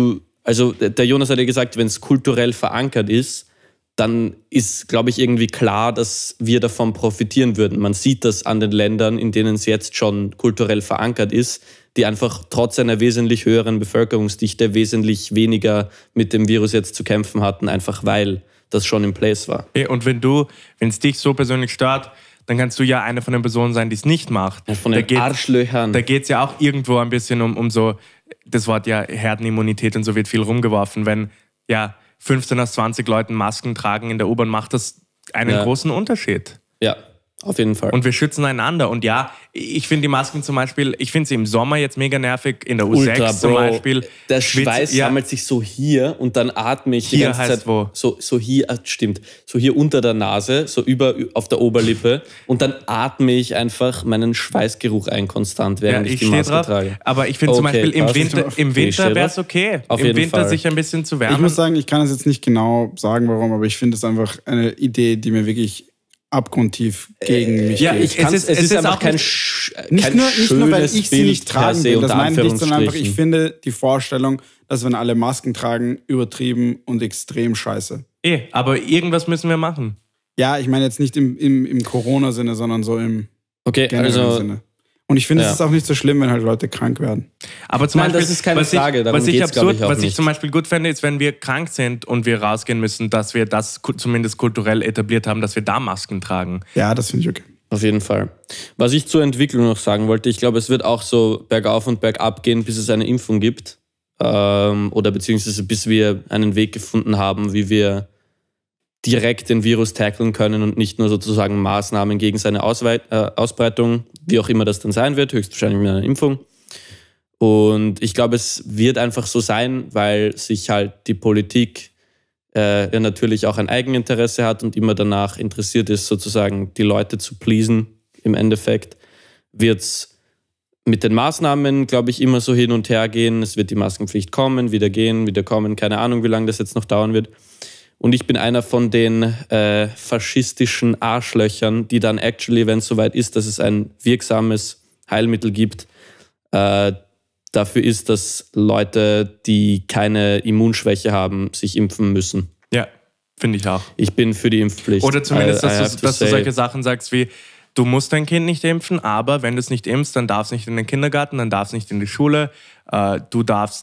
Also der Jonas hat ja gesagt, wenn es kulturell verankert ist, dann ist, glaube ich, irgendwie klar, dass wir davon profitieren würden. Man sieht das an den Ländern, in denen es jetzt schon kulturell verankert ist, die einfach trotz einer wesentlich höheren Bevölkerungsdichte wesentlich weniger mit dem Virus jetzt zu kämpfen hatten, einfach weil das schon in place war. Und wenn es dich so persönlich stört, dann kannst du ja eine von den Personen sein, die es nicht macht. Ja, von den Arschlöchern. Da geht es ja auch irgendwo ein bisschen um so, das Wort ja Herdenimmunität und so wird viel rumgeworfen, wenn ja 15 aus 20 Leuten Masken tragen in der U-Bahn, macht das einen großen Unterschied. Ja, auf jeden Fall. Und wir schützen einander. Und ja, ich finde die Masken zum Beispiel, ich finde sie im Sommer jetzt mega nervig, in der U6 Ultra, zum Beispiel. Der Schweiß sammelt sich so hier und dann atme ich die ganze Zeit. Wo? So hier, stimmt, so hier unter der Nase, so auf der Oberlippe und dann atme ich einfach meinen Schweißgeruch ein konstant, während ich die Maske trage. Aber ich finde zum Beispiel im Winter wäre es okay, im Winter Fall. Sich ein bisschen zu wärmen. Ich muss sagen, ich kann es jetzt nicht genau sagen, warum, aber ich finde es einfach eine Idee, die mir wirklich abgrundtief gegen mich geht. Es ist einfach kein nicht nur, weil ich sie nicht tragen will, das meine ich nicht, sondern einfach, ich finde die Vorstellung, dass wenn alle Masken tragen, übertrieben und extrem scheiße. Aber irgendwas müssen wir machen. Ja, ich meine jetzt nicht im Corona-Sinne, sondern so im generellen Sinne. Und ich finde, es ist auch nicht so schlimm, wenn halt Leute krank werden. Aber zum Beispiel, das ist keine Frage. Was ich zum Beispiel gut fände, ist, wenn wir krank sind und wir rausgehen müssen, dass wir das zumindest kulturell etabliert haben, dass wir da Masken tragen. Ja, das finde ich okay. Auf jeden Fall. Was ich zur Entwicklung noch sagen wollte, ich glaube, es wird auch so bergauf und bergab gehen, bis es eine Impfung gibt. Oder beziehungsweise bis wir einen Weg gefunden haben, wie wir direkt den Virus tackeln können und nicht nur sozusagen Maßnahmen gegen seine Ausbreitung, wie auch immer das dann sein wird, höchstwahrscheinlich mit einer Impfung. Und ich glaube, es wird einfach so sein, weil sich halt die Politik natürlich auch ein Eigeninteresse hat und immer danach interessiert ist, sozusagen die Leute zu pleasen. Im Endeffekt wird es mit den Maßnahmen, glaube ich, immer so hin und her gehen. Es wird die Maskenpflicht kommen, wieder gehen, wieder kommen. Keine Ahnung, wie lange das jetzt noch dauern wird. Und ich bin einer von den faschistischen Arschlöchern, die dann actually, wenn es soweit ist, dass es ein wirksames Heilmittel gibt, dafür ist, dass Leute, die keine Immunschwäche haben, sich impfen müssen. Ja, finde ich auch. Ich bin für die Impfpflicht. Oder zumindest, dass du solche Sachen sagst wie, du musst dein Kind nicht impfen, aber wenn du es nicht impfst, dann darfst du nicht in den Kindergarten, dann darfst du nicht in die Schule, du darfst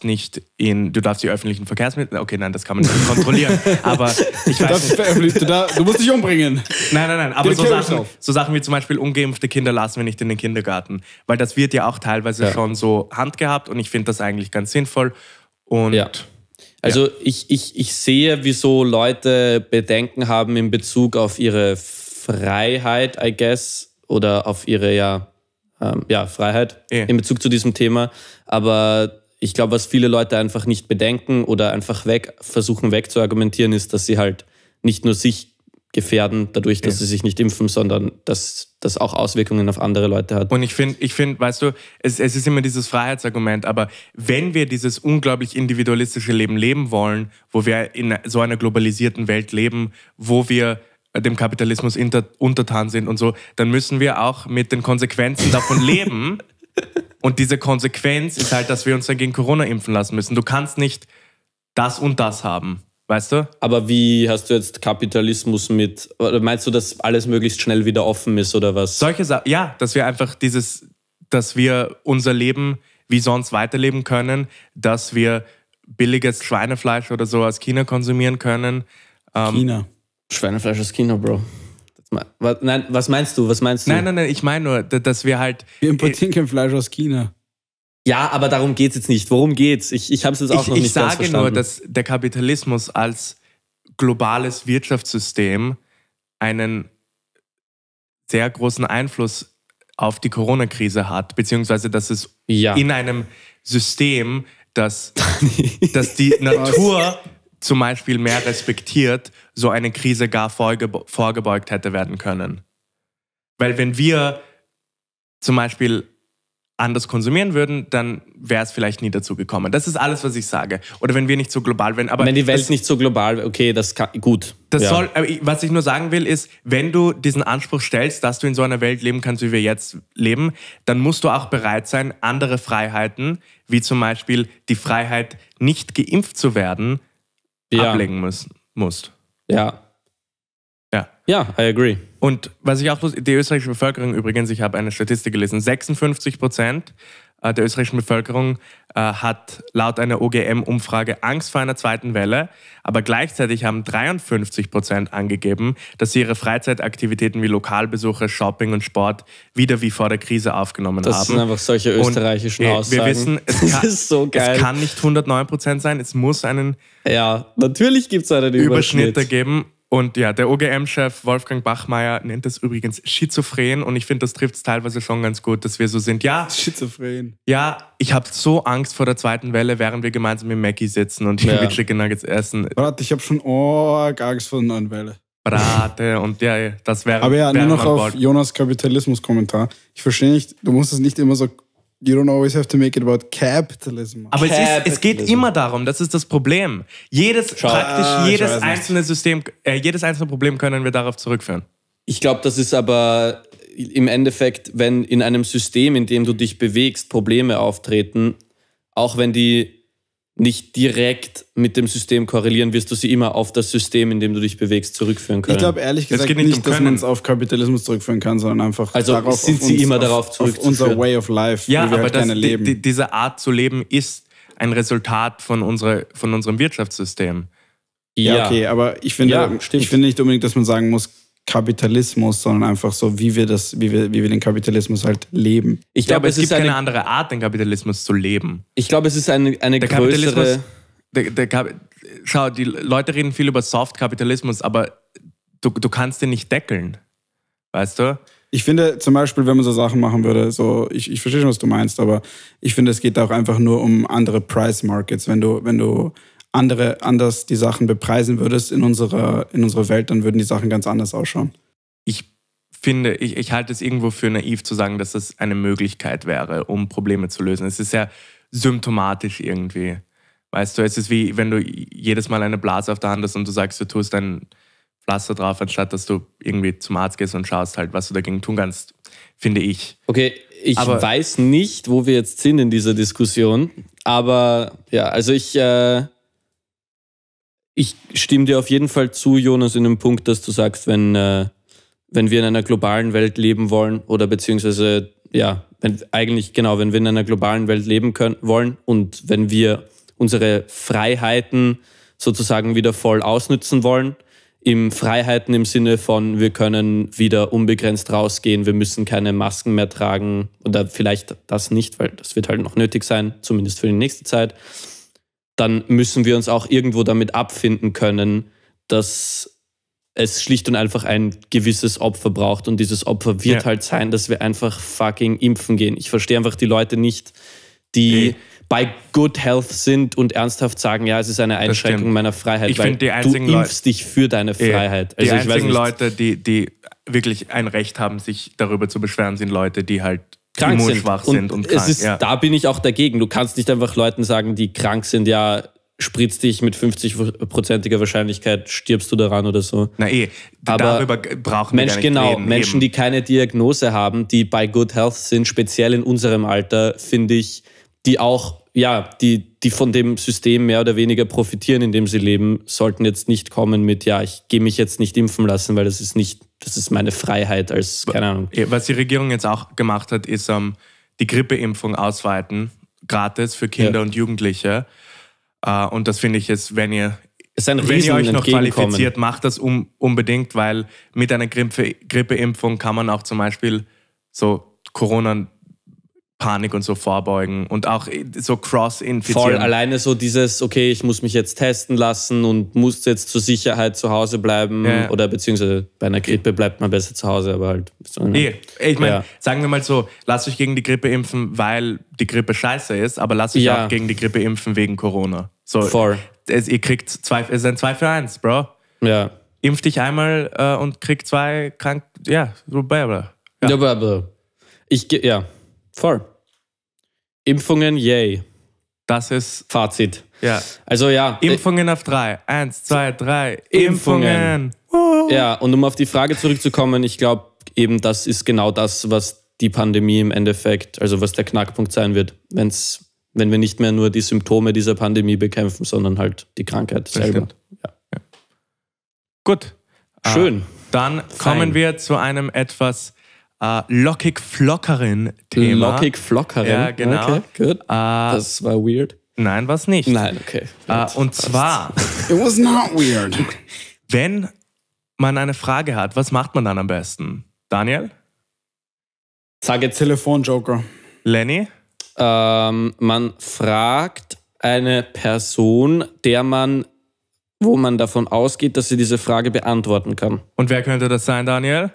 die öffentlichen Verkehrsmittel, okay, nein, das kann man nicht kontrollieren, aber ich weiß nicht. Du musst dich umbringen. Nein, aber so Sachen wie zum Beispiel ungeimpfte Kinder lassen wir nicht in den Kindergarten, weil das wird ja auch teilweise schon so handgehabt und ich finde das eigentlich ganz sinnvoll. Und also ich sehe, wieso Leute Bedenken haben in Bezug auf ihre Freiheit, I guess, oder auf ihre Freiheit in Bezug zu diesem Thema. Aber ich glaube, was viele Leute einfach nicht bedenken oder einfach versuchen wegzuargumentieren, ist, dass sie halt nicht nur sich gefährden, dadurch, dass sie sich nicht impfen, sondern dass das auch Auswirkungen auf andere Leute hat. Und ich finde, weißt du, es ist immer dieses Freiheitsargument, aber wenn wir dieses unglaublich individualistische Leben leben wollen, wo wir in so einer globalisierten Welt leben, wo wir dem Kapitalismus untertan sind und so, dann müssen wir auch mit den Konsequenzen davon leben. Und diese Konsequenz ist halt, dass wir uns dann gegen Corona impfen lassen müssen. Du kannst nicht das und das haben, weißt du? Aber wie hast du jetzt Kapitalismus oder meinst du, dass alles möglichst schnell wieder offen ist oder was? Solche Sachen, ja, dass wir einfach dass wir unser Leben wie sonst weiterleben können, dass wir billiges Schweinefleisch oder so aus China konsumieren können. China. Schweinefleisch aus China, Bro. Nein, was meinst du? Nein, ich meine nur, dass wir halt... Wir importieren kein Fleisch aus China. Ja, aber darum geht's jetzt nicht. Worum geht's? Ich habe es jetzt auch noch nicht ganz verstanden. Ich sage nur, dass der Kapitalismus als globales Wirtschaftssystem einen sehr großen Einfluss auf die Corona-Krise hat, beziehungsweise dass es in einem System, dass die Natur zum Beispiel mehr respektiert, so eine Krise gar vorgebeugt hätte werden können. Weil wenn wir zum Beispiel anders konsumieren würden, dann wäre es vielleicht nie dazu gekommen. Das ist alles, was ich sage. Oder wenn wir nicht so global wären. Aber wenn die Welt nicht so global wäre, okay, das kann, gut. Was ich nur sagen will, ist, wenn du diesen Anspruch stellst, dass du in so einer Welt leben kannst, wie wir jetzt leben, dann musst du auch bereit sein, andere Freiheiten, wie zum Beispiel die Freiheit, nicht geimpft zu werden, ablegen musst. Ja. Ja, I agree. Und was ich auch die österreichische Bevölkerung übrigens, ich habe eine Statistik gelesen, 56% der österreichischen Bevölkerung hat laut einer OGM-Umfrage Angst vor einer zweiten Welle, aber gleichzeitig haben 53% angegeben, dass sie ihre Freizeitaktivitäten wie Lokalbesuche, Shopping und Sport wieder wie vor der Krise aufgenommen haben. Das sind einfach solche österreichischen Aussagen. Wir wissen, das ist so geil. Es kann nicht 109% sein, es muss einen natürlich gibt es einen Überschnitt geben. Und ja, der OGM-Chef Wolfgang Bachmeier nennt das übrigens schizophren und ich finde, das trifft es teilweise schon ganz gut, dass wir so sind. Ja, schizophren. Ja, ich habe so Angst vor der zweiten Welle, während wir gemeinsam im Mackie sitzen und die Chicken Nuggets essen. Warte, ich habe schon Angst vor der neuen Welle. Brate und das wäre... Aber nur noch auf Jonas Kapitalismus-Kommentar. Ich verstehe nicht, du musst es nicht immer so... You don't always have to make it about capitalism. Aber es geht immer darum, das ist das Problem. Jedes einzelne System, jedes einzelne Problem können wir darauf zurückführen. Ich glaube, das ist aber im Endeffekt, wenn in einem System, in dem du dich bewegst, Probleme auftreten, auch wenn die nicht direkt mit dem System korrelieren, wirst du sie immer auf das System, in dem du dich bewegst, zurückführen können. Ich glaube ehrlich gesagt nicht, dass man es auf Kapitalismus zurückführen kann, sondern einfach darauf, sind sie immer darauf zurückzuführen. Auf unser Way of Life, ja, wie wir aber gerne leben. Diese Art zu leben ist ein Resultat von unserem Wirtschaftssystem. Ja, okay, aber ich finde nicht unbedingt, dass man sagen muss, Kapitalismus, sondern einfach so, wie wir den Kapitalismus halt leben. Ich glaube, es gibt keine andere Art, den Kapitalismus zu leben. Ich glaube, es ist eine größere... Schau, die Leute reden viel über Soft-Kapitalismus, aber du kannst den nicht deckeln. Weißt du? Ich finde zum Beispiel, wenn man so Sachen machen würde, so, ich verstehe schon, was du meinst, aber ich finde, es geht auch einfach nur um andere Price Markets. Wenn du anders die Sachen bepreisen würdest in unserer Welt, dann würden die Sachen ganz anders ausschauen. Ich finde, ich halte es irgendwo für naiv zu sagen, dass das eine Möglichkeit wäre, um Probleme zu lösen. Es ist sehr symptomatisch irgendwie. Weißt du, es ist wie, wenn du jedes Mal eine Blase auf der Hand hast und du sagst, du tust ein Pflaster drauf, anstatt dass du irgendwie zum Arzt gehst und schaust halt, was du dagegen tun kannst, finde ich. Okay, ich weiß nicht, wo wir jetzt sind in dieser Diskussion, aber ja, also ich stimme dir auf jeden Fall zu, Jonas, in dem Punkt, dass du sagst, wenn wir in einer globalen Welt leben wollen oder beziehungsweise, wenn wir in einer globalen Welt leben wollen und wenn wir unsere Freiheiten sozusagen wieder voll ausnützen wollen, Freiheiten im Sinne von, wir können wieder unbegrenzt rausgehen, wir müssen keine Masken mehr tragen oder vielleicht das nicht, weil das wird halt noch nötig sein, zumindest für die nächste Zeit, dann müssen wir uns auch irgendwo damit abfinden können, dass es schlicht und einfach ein gewisses Opfer braucht und dieses Opfer wird halt sein, dass wir einfach fucking impfen gehen. Ich verstehe einfach die Leute nicht, die bei Good Health sind und ernsthaft sagen, ja, es ist eine Einschränkung meiner Freiheit, weil du impfst dich für deine Freiheit. Also die einzigen Leute, die wirklich ein Recht haben, sich darüber zu beschweren, sind Leute, die halt krank immunschwach sind und krank. Da bin ich auch dagegen. Du kannst nicht einfach Leuten sagen, die krank sind, ja, spritz dich mit 50%iger Wahrscheinlichkeit, stirbst du daran oder so. Darüber brauchen wir gar nicht reden. Menschen, die keine Diagnose haben, die bei Good Health sind, speziell in unserem Alter, finde ich, die auch, die von dem System mehr oder weniger profitieren, in dem sie leben, sollten jetzt nicht kommen mit, ich gehe mich jetzt nicht impfen lassen, weil das ist meine Freiheit als, keine Ahnung. Was die Regierung jetzt auch gemacht hat, ist die Grippeimpfung ausweiten, gratis für Kinder und Jugendliche. Und das finde ich jetzt, wenn ihr euch noch qualifiziert, macht das unbedingt, weil mit einer Grippeimpfung kann man auch zum Beispiel so Corona-Panik und so vorbeugen und auch so cross-infizieren. Voll, alleine so dieses, okay, ich muss mich jetzt testen lassen und muss jetzt zur Sicherheit zu Hause bleiben oder beziehungsweise bei einer Grippe bleibt man besser zu Hause, aber halt... Ich meine, sagen wir mal so, lasst euch gegen die Grippe impfen, weil die Grippe scheiße ist, aber lasst euch auch gegen die Grippe impfen wegen Corona. So, voll. Ihr kriegt es ist ein 2 für 1, Bro. Ja. Impf dich einmal und krieg 2 krank, voll. Impfungen, yay. Das ist Fazit. Ja. Also ja. Impfungen auf 3. 1, 2, 3. Impfungen. Ja, und um auf die Frage zurückzukommen, ich glaube eben, das ist genau das, was die Pandemie im Endeffekt, also was der Knackpunkt sein wird, wenn wir nicht mehr nur die Symptome dieser Pandemie bekämpfen, sondern halt die Krankheit selber. Ja. Gut. Schön. Dann kommen wir zu einem etwas lockig-flockeren Thema. Lockig-flockeren? Ja, genau. Okay, gut. Das war weird. Nein, was nicht. Nein, okay. Und zwar... It was not weird. Wenn man eine Frage hat, was macht man dann am besten? Daniel? Sag jetzt Telefonjoker. Lenny? Man fragt eine Person, wo man davon ausgeht, dass sie diese Frage beantworten kann. Und wer könnte das sein, Daniel?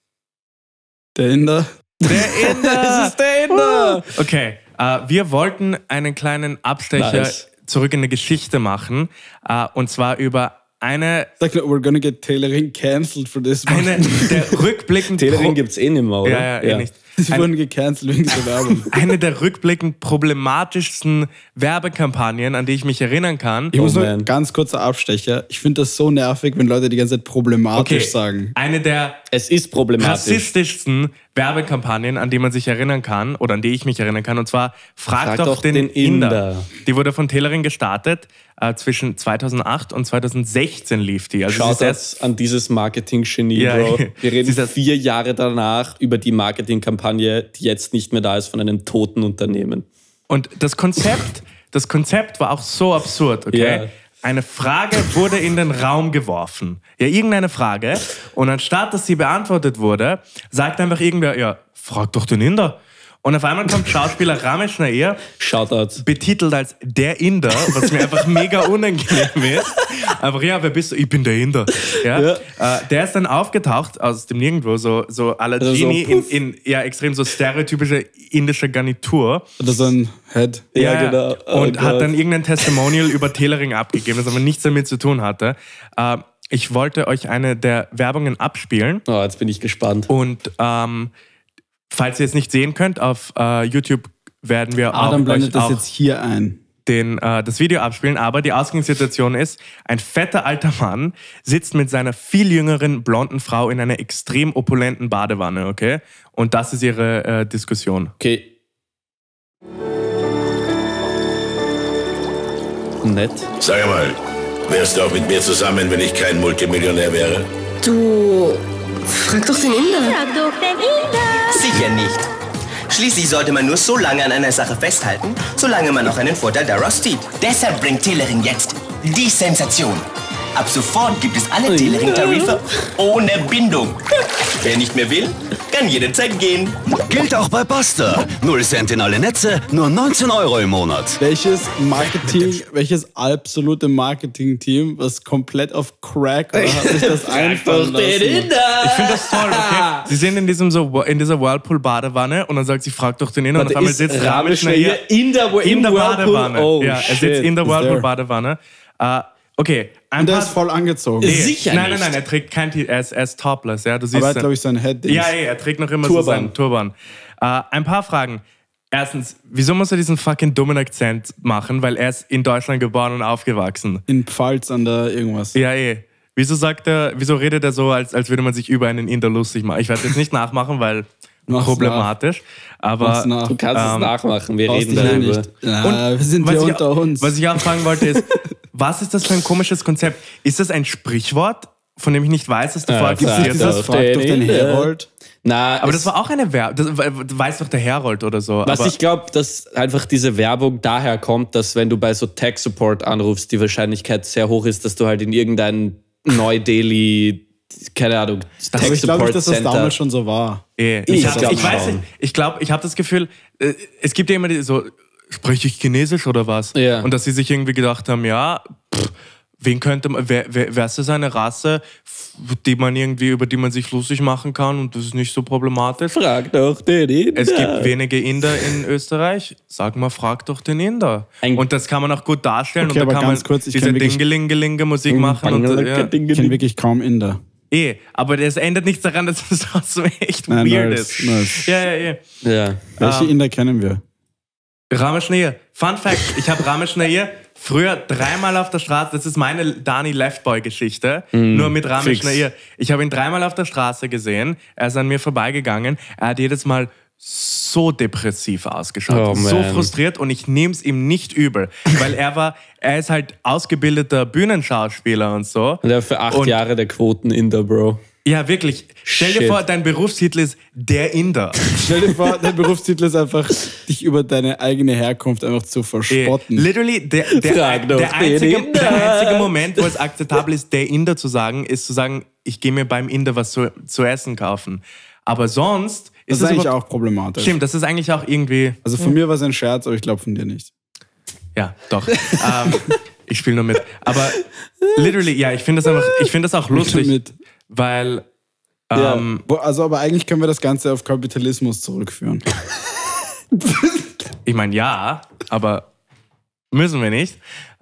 Der Inder. Der Inder! Es ist der Inder! Okay, wir wollten einen kleinen Abstecher zurück in die Geschichte machen. Und zwar über eine... We're gonna get Tailoring cancelled for this one. Eine der rückblickend... Tailoring gibt's eh nicht mehr, oder? Ja. Nicht. Sie wurden gecancelt wegen dieser Werbung. Eine der rückblickend problematischsten Werbekampagnen, an die ich mich erinnern kann. Ich muss nur ganz kurzer Abstecher. Ich finde das so nervig, wenn Leute die ganze Zeit problematisch sagen. Eine der es ist problematisch. rassistischsten Werbekampagnen, an die man sich erinnern kann oder an die ich mich erinnern kann. Und zwar Frag doch den Inder. Die wurde von Tailoring gestartet. Zwischen 2008 und 2016 lief die. Also schaut das an dieses Marketing-Genie, Bro. Wir reden 4 Jahre danach über die Marketingkampagne, die jetzt nicht mehr da ist, von einem toten Unternehmen. Und das Konzept war auch so absurd, okay? Yeah. Eine Frage wurde in den Raum geworfen. Ja, irgendeine Frage. Und anstatt, dass sie beantwortet wurde, sagt einfach irgendwer, ja, frag doch den Inder. Und auf einmal kommt Schauspieler Ramesh Nair, Shoutouts, betitelt als der Inder, was mir einfach mega unangenehm ist. Einfach, ja, wer bist du? Ich bin der Inder. Ja? Der ist dann aufgetaucht aus dem Nirgendwo, so à la Genie in extrem so stereotypische indische Garnitur. Oder so ein Head. Ja, genau. Und hat dann irgendein Testimonial über Tailoring abgegeben, das aber nichts damit zu tun hatte. Ich wollte euch eine der Werbungen abspielen. Oh, jetzt bin ich gespannt. Und falls ihr es nicht sehen könnt, auf YouTube werden wir Adam blendet das jetzt hier ein. Das Video abspielen, aber die Ausgangssituation ist, ein fetter alter Mann sitzt mit seiner viel jüngeren blonden Frau in einer extrem opulenten Badewanne, okay? Und das ist ihre Diskussion. Okay. Nett. Sag mal, wärst du auch mit mir zusammen, wenn ich kein Multimillionär wäre? Du... Frag doch den Inder. Frag doch den Inder. Sicher nicht. Schließlich sollte man nur so lange an einer Sache festhalten, solange man noch einen Vorteil daraus zieht. Deshalb bringt Tailoring jetzt die Sensation. Ab sofort gibt es alle Tailoring-Tarife ohne Bindung. Wer nicht mehr will, kann jederzeit gehen. Gilt auch bei Buster. 0 Cent in alle Netze, nur 19 € im Monat. Welches absolute Marketing-Team, was komplett auf Crack oder hat sich das einfallen lassen? Ich finde das toll, okay? Sie sind in dieser Whirlpool-Badewanne und dann sagt sie, frag doch den Inder. Und auf einmal sitzt Ramesh Nair in der Badewanne. Oh, ja, er sitzt in der Whirlpool-Badewanne. Okay. Und der ist voll angezogen. Sicher Nein, er trägt kein er ist topless. Ja, du siehst aber er hat, glaube ich, so ein Head. Ja, er trägt noch immer so seinen Turban. Ein paar Fragen. Erstens, wieso muss er diesen fucking dummen Akzent machen? Weil er ist in Deutschland geboren und aufgewachsen. In Pfalz an der irgendwas. Ja, wieso redet er so, als würde man sich über einen Inder lustig machen? Ich werde jetzt nicht nachmachen, weil problematisch. Aber du kannst es nachmachen, wir reden darüber. Nicht. Ja, wir sind hier unter uns. Was ich auch fragen wollte ist, was ist das für ein komisches Konzept? Ist das ein Sprichwort, von dem ich nicht weiß, dass du vorher gesagt hast? Frag doch den Herold. Aber das war auch eine Werbung. Das weiß doch der Herold oder so. Ich glaube, dass einfach diese Werbung daher kommt, dass wenn du bei so Tech-Support anrufst, die Wahrscheinlichkeit sehr hoch ist, dass du halt in irgendein Neu-Delhi, keine Ahnung, Tech-Support Center... Ich glaube nicht, dass das damals schon so war. Ich weiß nicht. Ich habe das Gefühl, es gibt ja immer so... Spreche ich Chinesisch oder was? Ja. Und dass sie sich irgendwie gedacht haben, ja, wen könnte man, wer ist das eine Rasse, über die man sich lustig machen kann und das ist nicht so problematisch? Frag doch den Inder. Es gibt wenige Inder in Österreich. Sag mal, frag doch den Inder. Und das kann man auch gut darstellen. Okay, und da kann man diese Dingelingelinge Musik machen. Ich kenne wirklich kaum Inder. Aber das ändert nichts daran, dass es trotzdem echt weird ist. Nice. Ja. Welche Inder kennen wir? Ramesh Nair. Fun Fact, ich habe Ramesh Nair früher 3-mal auf der Straße, das ist meine Dani Leftboy-Geschichte, nur mit Ramesh Nair. Ich habe ihn 3-mal auf der Straße gesehen, er ist an mir vorbeigegangen, er hat jedes Mal so depressiv ausgeschaut, so frustriert und ich nehme es ihm nicht übel, weil er ist halt ausgebildeter Bühnenschauspieler und so. Und er für 8 Jahre der Quoten-Inder, Bro. Ja, wirklich. Stell dir vor, dein Berufstitel ist der Inder. Stell dir vor, dein Berufstitel ist einfach, dich über deine eigene Herkunft einfach zu verspotten. Literally, der einzige Moment, wo es akzeptabel ist, der Inder zu sagen, ist zu sagen, ich gehe mir beim Inder was zu essen kaufen. Aber sonst ist das eigentlich auch problematisch. Stimmt, das ist eigentlich auch irgendwie... Also von mir war es ein Scherz, aber ich glaube von dir nicht. Ja, doch. Ich spiele nur mit. Aber literally, ja, ich finde das auch lustig. Mit. Weil. Also, aber eigentlich können wir das Ganze auf Kapitalismus zurückführen. Ich meine, ja, aber müssen wir nicht.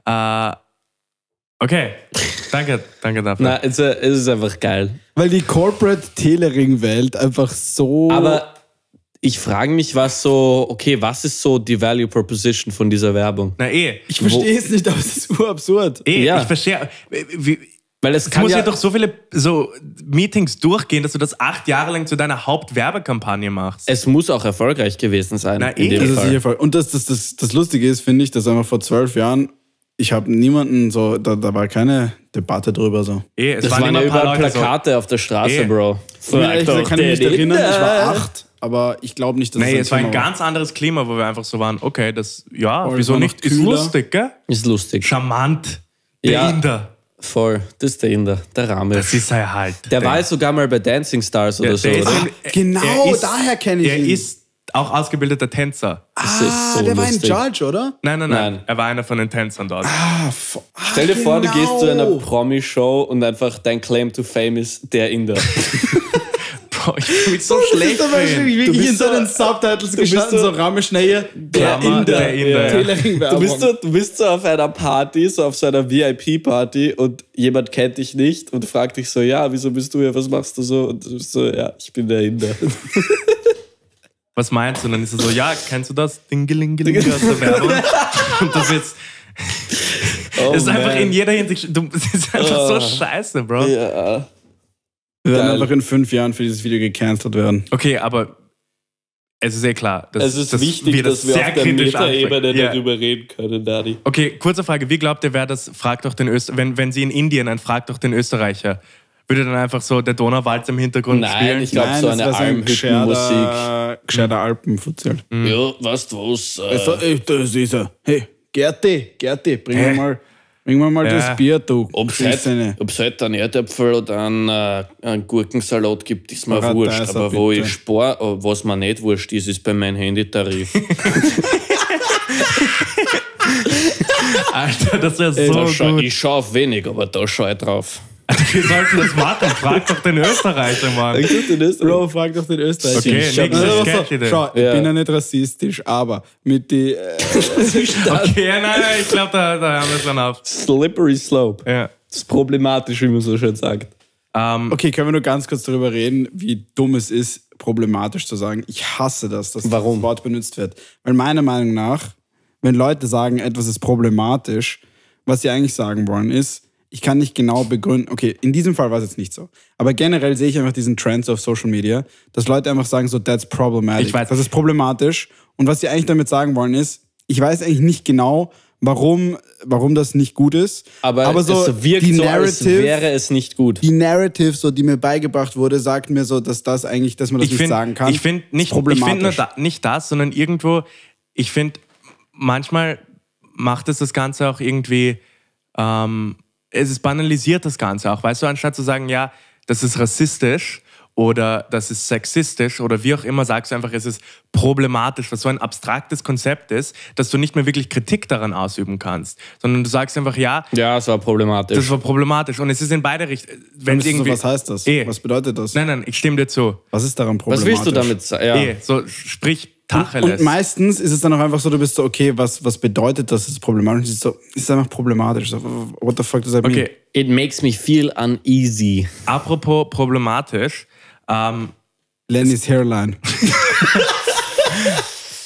Okay, danke dafür. Na, es ist einfach geil. Weil die Corporate-Telering-Welt einfach so... Aber ich frage mich, was ist so die Value Proposition von dieser Werbung? Na Ich verstehe es nicht, aber es ist urabsurd. Ich verstehe... Weil es muss ja doch so viele Meetings durchgehen, dass du das 8 Jahre lang zu deiner Hauptwerbekampagne machst. Es muss auch erfolgreich gewesen sein. In dem Fall. Und das Lustige ist, finde ich, dass einfach vor 12 Jahren, ich habe niemanden da war keine Debatte drüber so. Es waren ja überall Plakate auf der Straße, Bro. Ich kann mich nicht erinnern, ich war 8, aber ich glaube nicht, dass es war ein ganz anderes Klima, wo wir einfach so waren, okay, wieso nicht? Ist lustig, gell? Ist lustig. Charmant. Der Inder. Voll, das ist der Inder, der Ramesh. Das ist er halt. Der war jetzt sogar mal bei Dancing Stars oder so, oder? Genau, daher kenne ich ihn. Er ist auch ausgebildeter Tänzer. Das ist so der war lustig. ein Judge, oder? Nein. Er war einer von den Tänzern dort. Stell dir vor, du gehst zu einer Promi-Show und einfach dein Claim to Fame ist der Inder. Bro, ich fühle mich so schlecht. Das ist wirklich in seinen Subtitles gestanden, so Ramesh Nair, der Inder. Du bist so auf einer Party, so auf so einer VIP-Party und jemand kennt dich nicht und fragt dich so, ja, wieso bist du hier, was machst du so? Und du bist so, ja, ich bin der Inder. Was meinst du? Und dann ist er so, ja, kennst du das? Dingelingeling aus der Werbung. Und das jetzt... das ist einfach in jeder Hinsicht... Das ist einfach so scheiße, Bro. Ja. Wir werden einfach in 5 Jahren für dieses Video gecancelt werden. Okay, aber es ist klar. Es ist wichtig, dass wir auf der Meta-Ebene darüber reden können, Daddy. Okay, kurze Frage. Wie glaubt ihr, wer das fragt doch den Österreicher, wenn sie in Indien ein fragt doch den Österreicher, würde dann einfach so der Donauwalz im Hintergrund spielen? Nein, ich glaube so eine Almhüttenmusik. Gescheiter Alpenfuzzel. Ja, weißt du was? Das ist er. Hey, Gerti, bring mir mal das Bier, du. Ob es heute einen Erdäpfel oder einen Gurkensalat gibt, ist mir wurscht. Aber wo ich spare, was mir nicht wurscht ist bei meinem Handytarif. Alter, das wäre so gut. Ich schaue auf wenig, aber da schaue ich drauf. Wir sollten das machen. Frag doch den Österreicher, Mann. Bro, frag doch den Österreicher. Okay, Schau, ich bin ja nicht rassistisch, aber mit die... Okay, nein, ich glaube, da haben wir es dann auf. Slippery slope. Ja. Das ist problematisch, wie man so schön sagt. Okay, können wir nur ganz kurz darüber reden, wie dumm es ist, problematisch zu sagen. Ich hasse das Wort benutzt wird. Weil meiner Meinung nach, wenn Leute sagen, etwas ist problematisch, was sie eigentlich sagen wollen, ist, ich kann nicht genau begründen, okay, in diesem Fall war es jetzt nicht so, aber generell sehe ich einfach diesen Trend auf Social Media, dass Leute einfach sagen so, that's problematic, das ist problematisch und was sie eigentlich damit sagen wollen ist, ich weiß eigentlich nicht genau, warum das nicht gut ist, aber so es wirkt die so, Narrative, als wäre es nicht gut. Die Narrative, so, die mir beigebracht wurde, sagt mir so, dass man das nicht sagen kann. Ich finde nicht das, sondern irgendwo, ich finde, manchmal macht es das Ganze auch irgendwie, es banalisiert das Ganze auch, weißt du, anstatt zu sagen, ja, das ist rassistisch oder das ist sexistisch oder wie auch immer, sagst du einfach, es ist problematisch, was so ein abstraktes Konzept ist, dass du nicht mehr wirklich Kritik daran ausüben kannst, sondern du sagst einfach, ja, es war problematisch. Das war problematisch und es ist in beide Richtungen. Was heißt das? Was bedeutet das? Nein, ich stimme dir zu. Was ist daran problematisch? Was willst du damit sagen? Ja. So, sprich Tacheles. Und meistens ist es dann auch einfach so, du bist so, okay, was bedeutet das? Ist problematisch? Es ist einfach problematisch. What the fuck does that mean? Okay, it makes me feel uneasy. Apropos problematisch. Lenny's Hairline.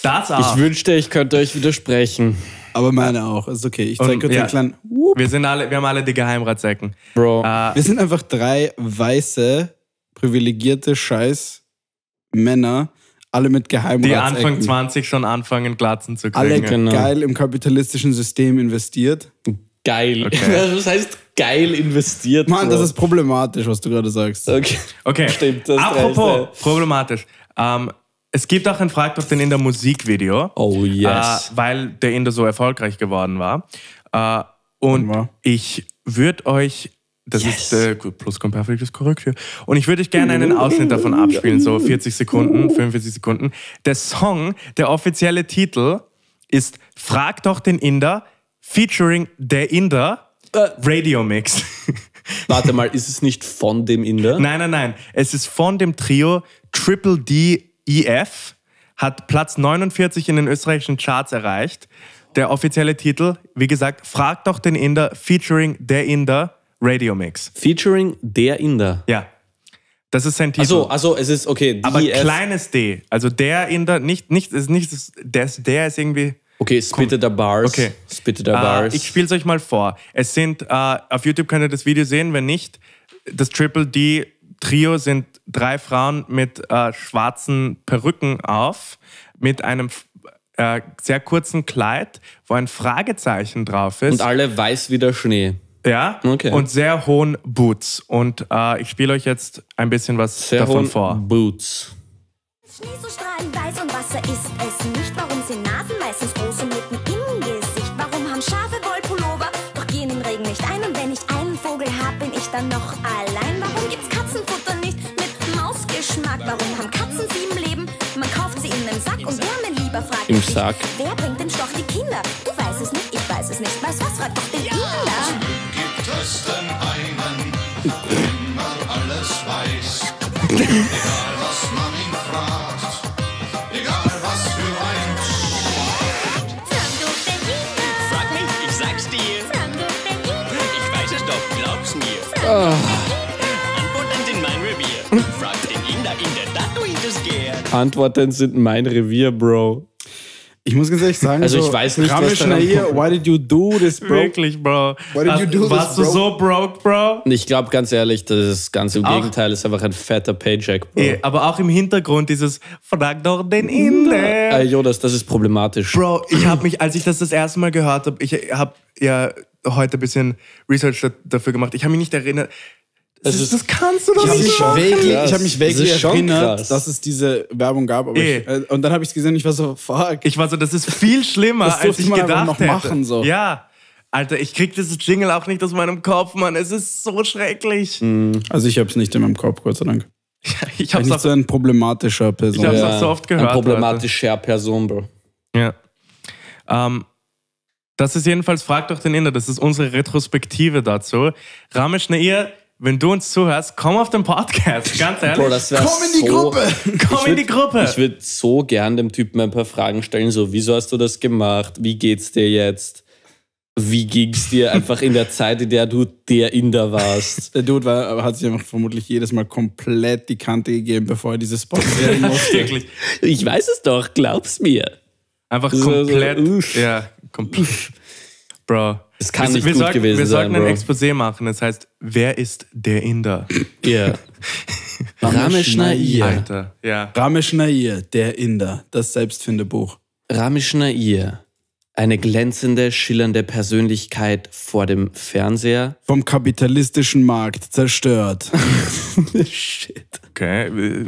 Das auch. Ich wünschte, ich könnte euch widersprechen. Aber meine auch. Ist okay. Ich zeige kurz einen kleinen... Wir haben alle die Geheimratsecken. Bro. Wir sind einfach 3 weiße, privilegierte Scheiß-Männer, alle mit Geheimratsecken. Die Anfang 20 schon anfangen, Glatzen zu kriegen. Alle geil im kapitalistischen System investiert. Geil. Okay. Was heißt geil investiert? Mann, Bro? das ist problematisch, was du gerade sagst. Okay. Stimmt, das Apropos problematisch. Es gibt auch ein Frag doch den Inder Musikvideo. Oh yes. Weil der Inder so erfolgreich geworden war. Und ich würde euch, das ist Plusquamperfekt ist korrekt hier. Und ich würde euch gerne einen Ausschnitt davon abspielen, so 40 Sekunden, 45 Sekunden. Der Song, der offizielle Titel ist Frag doch den Inder featuring der Inder Radio Mix. Warte mal, ist es nicht von dem Inder? Nein. Es ist von dem Trio Triple D EF, hat Platz 49 in den österreichischen Charts erreicht. Der offizielle Titel, wie gesagt, Frag doch den Inder featuring der Inder Radio Mix. Featuring der Inder? Ja. Das ist sein Titel. Also es ist, okay. Aber kleines D. Also der Inder, der ist irgendwie... Okay, Spitte der Bars. Okay. Spitte der Bars. Ich spiele es euch mal vor. Es sind, auf YouTube könnt ihr das Video sehen, wenn nicht, das Triple D Trio sind 3 Frauen mit schwarzen Perücken auf, mit einem sehr kurzen Kleid, wo ein Fragezeichen drauf ist. Und alle weiß wie der Schnee. Ja, okay. Und sehr hohen Boots. Und ich spiele euch jetzt ein bisschen was davon vor. Boots. Schnee so strahlend weiß und Wasser ist es nicht. Warum sind Nasen meistens groß und mitten im Gesicht? Warum haben Schafe Wollpullover, doch gehen im Regen nicht ein? Und wenn ich einen Vogel hab, bin ich dann noch allein? Warum gibt's Katzenfutter nicht mit Mausgeschmack? Warum haben Katzen 7 Leben? Man kauft sie in einem Sack und wer mir lieber fragt Im mich, Sack. wer bringt den Storch die Kinder? Du weißt es nicht, ich weiß es nicht. Weiß was, frag doch den Inder. Gibt es denn einen, der immer alles weiß? Egal was man ihn fragt, egal was für ein Frag doch den Inder. Frag mich, ich sag's dir. Frag doch den Inder. Ich weiß es doch, glaub's mir. Antworten sind mein Revier. Frag den Inder in der Tat, du es gern. Antworten sind mein Revier, Bro. Ich muss ganz ehrlich sagen, also ich weiß nicht, Ramesh Nair, why did you do this, bro? Wirklich, Bro. Why did you do Warst this, du bro? so broke, Bro? Ich glaube ganz ehrlich, das ist ganz im Gegenteil, ist einfach ein fetter Paycheck, Bro. Aber auch im Hintergrund dieses Frag doch den Inder. Jonas, das ist problematisch. Bro, ich habe mich, als ich das erste Mal gehört habe, ich habe ja heute ein bisschen Research dafür gemacht. Ich habe mich nicht erinnert. Das kannst du doch nicht machen. Ich habe mich vaguely erinnert, krass. dass es diese Werbung gab. Aber und dann habe ich es gesehen und ich war so, fuck. Ich war so, das ist viel schlimmer, Das als durfte ich man gedacht einfach noch hätte. machen, so. Ja. Alter, ich krieg dieses Jingle auch nicht aus meinem Kopf, Mann. Es ist so schrecklich. Also ich habe es nicht in meinem Kopf, Gott sei Dank. Ich bin nicht so ein problematischer Person. Ich habe es auch so oft gehört. Ein problematischer Person, Bro. Ja. Das ist jedenfalls Frag doch den Inder. Das ist unsere Retrospektive dazu. Ramesh Nair, wenn du uns zuhörst, komm auf den Podcast, ganz ehrlich. Bro, das Komm in die Gruppe! Komm in die Gruppe! Ich würde so gern dem Typen ein paar Fragen stellen, so, wieso hast du das gemacht? Wie geht's dir jetzt? Wie ging's dir einfach in der Zeit, in der du der Inder warst? Der Dude hat sich einfach vermutlich jedes Mal komplett die Kante gegeben, bevor er diese Spots werden musste. Wirklich. Ich weiß es doch, glaub's mir. Einfach So, komplett. uff. Ja, komplett. Bro. Es kann nicht gut gewesen wir sein, sollten ein Bro. Exposé machen, das heißt, wer ist der Inder? Ja. Ramesh Nair. Alter, ja. Ramesh Nair, der Inder, das Selbstfindebuch. Ramesh Nair. Eine glänzende, schillernde Persönlichkeit vor dem Fernseher. Vom kapitalistischen Markt zerstört. Shit. Okay.